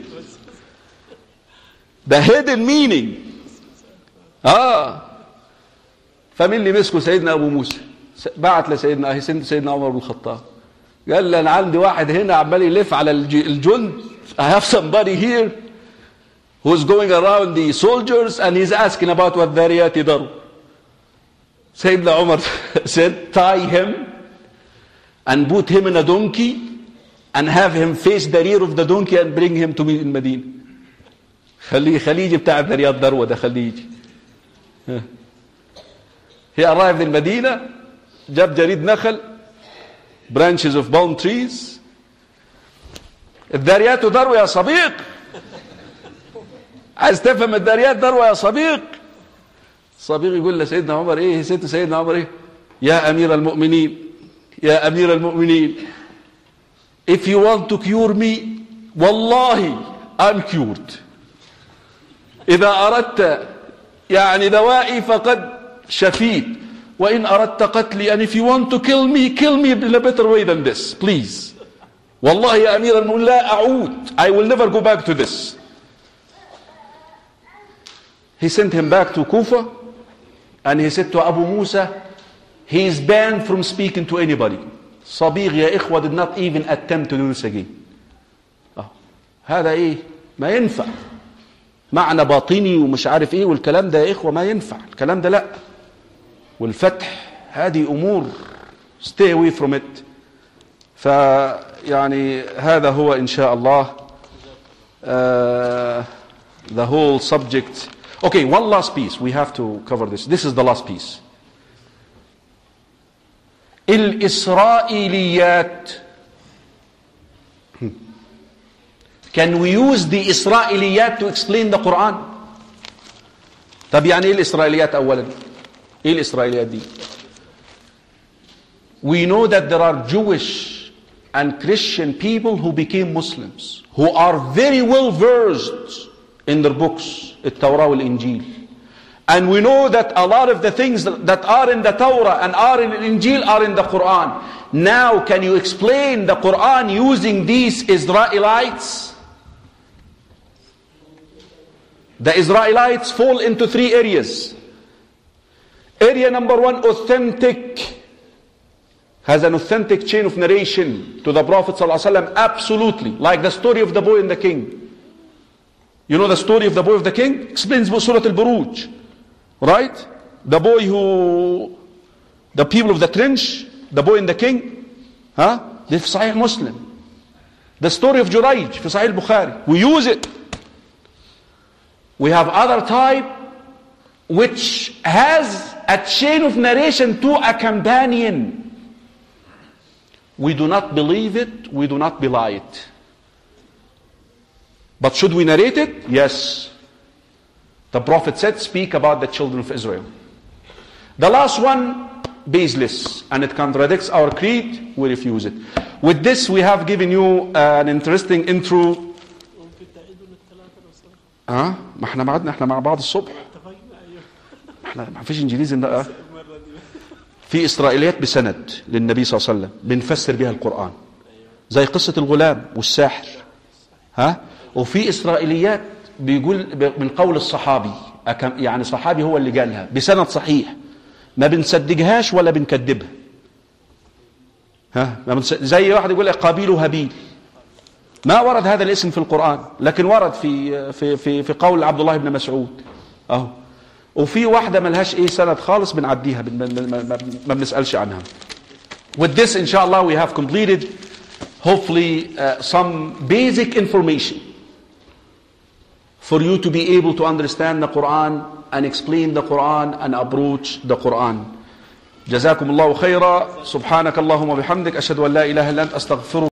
The hidden meaning. اه فمين اللي مسكه؟ سيدنا ابو موسى. بعت لسيدنا سيدنا عمر بن الخطاب, قال له انا عندي واحد هنا عمال يلف على الجند. I have somebody here who's going around the soldiers and he's asking about what ذاريات ذروة. Sayyidina Umar said, tie him and put him in a donkey and have him face the rear of the donkey and bring him to me in Medina. خليه خليه يجي بتاع ذريات ذروة ده, خليه يجي. He arrived in Medina, جاب جريد نخل, branches of palm trees. الذريات ذروة يا صديق. عايز تفهم الذريات ذروة يا صديق. صبيغ يقول لسيدنا عمر ايه؟ سيدنا سيدنا عمر ايه؟ يا امير المؤمنين, يا امير المؤمنين, if you want to cure me, والله I'm cured. اذا اردت يعني دوائي فقد شفيت, وان اردت قتلي, and if you want to kill me, kill me in a better way than this, please. والله يا امير المؤمنين لا اعود, I will never go back to this. He sent him back to Kufa. And he said to Abu Musa, he is banned from speaking to anybody. Sabigh يا إخوة did not even attempt to do this again. oh. هذا إيه؟ ما ينفع. معنى باطني ومش عارف إيه والكلام ده يا إخوة ما ينفع. الكلام ده لا. والفتح هذه أمور, stay away from it. فيعني هذا هو إن شاء الله uh, the whole subject. Okay, one last piece. We have to cover this. This is the last piece. الإسرائيليات. Can we use the إسرائيليات to explain the Quran? طب يعني إيه الإسرائيليات أولا؟ إيه الإسرائيليات دي؟ We know that there are Jewish and Christian people who became Muslims, who are very well versed in their books, التوراة والإنجيل. And we know that a lot of the things that are in the Torah and are in the Injil are in the Quran. Now, can you explain the Quran using these Israelites? The Israelites fall into three areas. Area number one, authentic. Has an authentic chain of narration to the Prophet ﷺ, absolutely. Like the story of the boy and the king. You know the story of the boy of the king? Explains Surah Al-Buruj. Right? The boy who, the people of the trench, the boy and the king. Huh? They have Sahih Muslim. The story of Jurayj, في Sahih Bukhari. We use it. We have other type which has a chain of narration to a companion. We do not believe it, we do not belie it. But should we narrate it? Yes. The Prophet said, speak about the children of Israel. The last one baseless and it contradicts our creed, we refuse it. With this we have given you uh, an interesting intro. اه ما احنا قعدنا احنا مع بعض الصبح. احنا ما فيش انجليزي ده. في اسرائيليات بسند للنبي صلى الله عليه وسلم بنفسر بها القرآن، زي قصة الغلام والساحر. ها؟ وفي اسرائيليات بيقول من قول الصحابي، يعني صحابي هو اللي قالها بسند صحيح، ما بنصدقهاش ولا بنكذبها. ها؟ زي واحد يقول قابيل وهابيل، ما ورد هذا الاسم في القرآن، لكن ورد في في في في قول عبد الله بن مسعود. اهو. وفي واحدة ملهاش ايه سند خالص بنعديها، ما بنسألش عنها. With this inshallah we have completed hopefully uh, some basic information for you to be able to understand the Quran and explain the Quran and approach the Quran. جزاكم الله خيرا. سبحانك اللهم وبحمدك أشهد أن لا إله إلا أنت أستغفرك.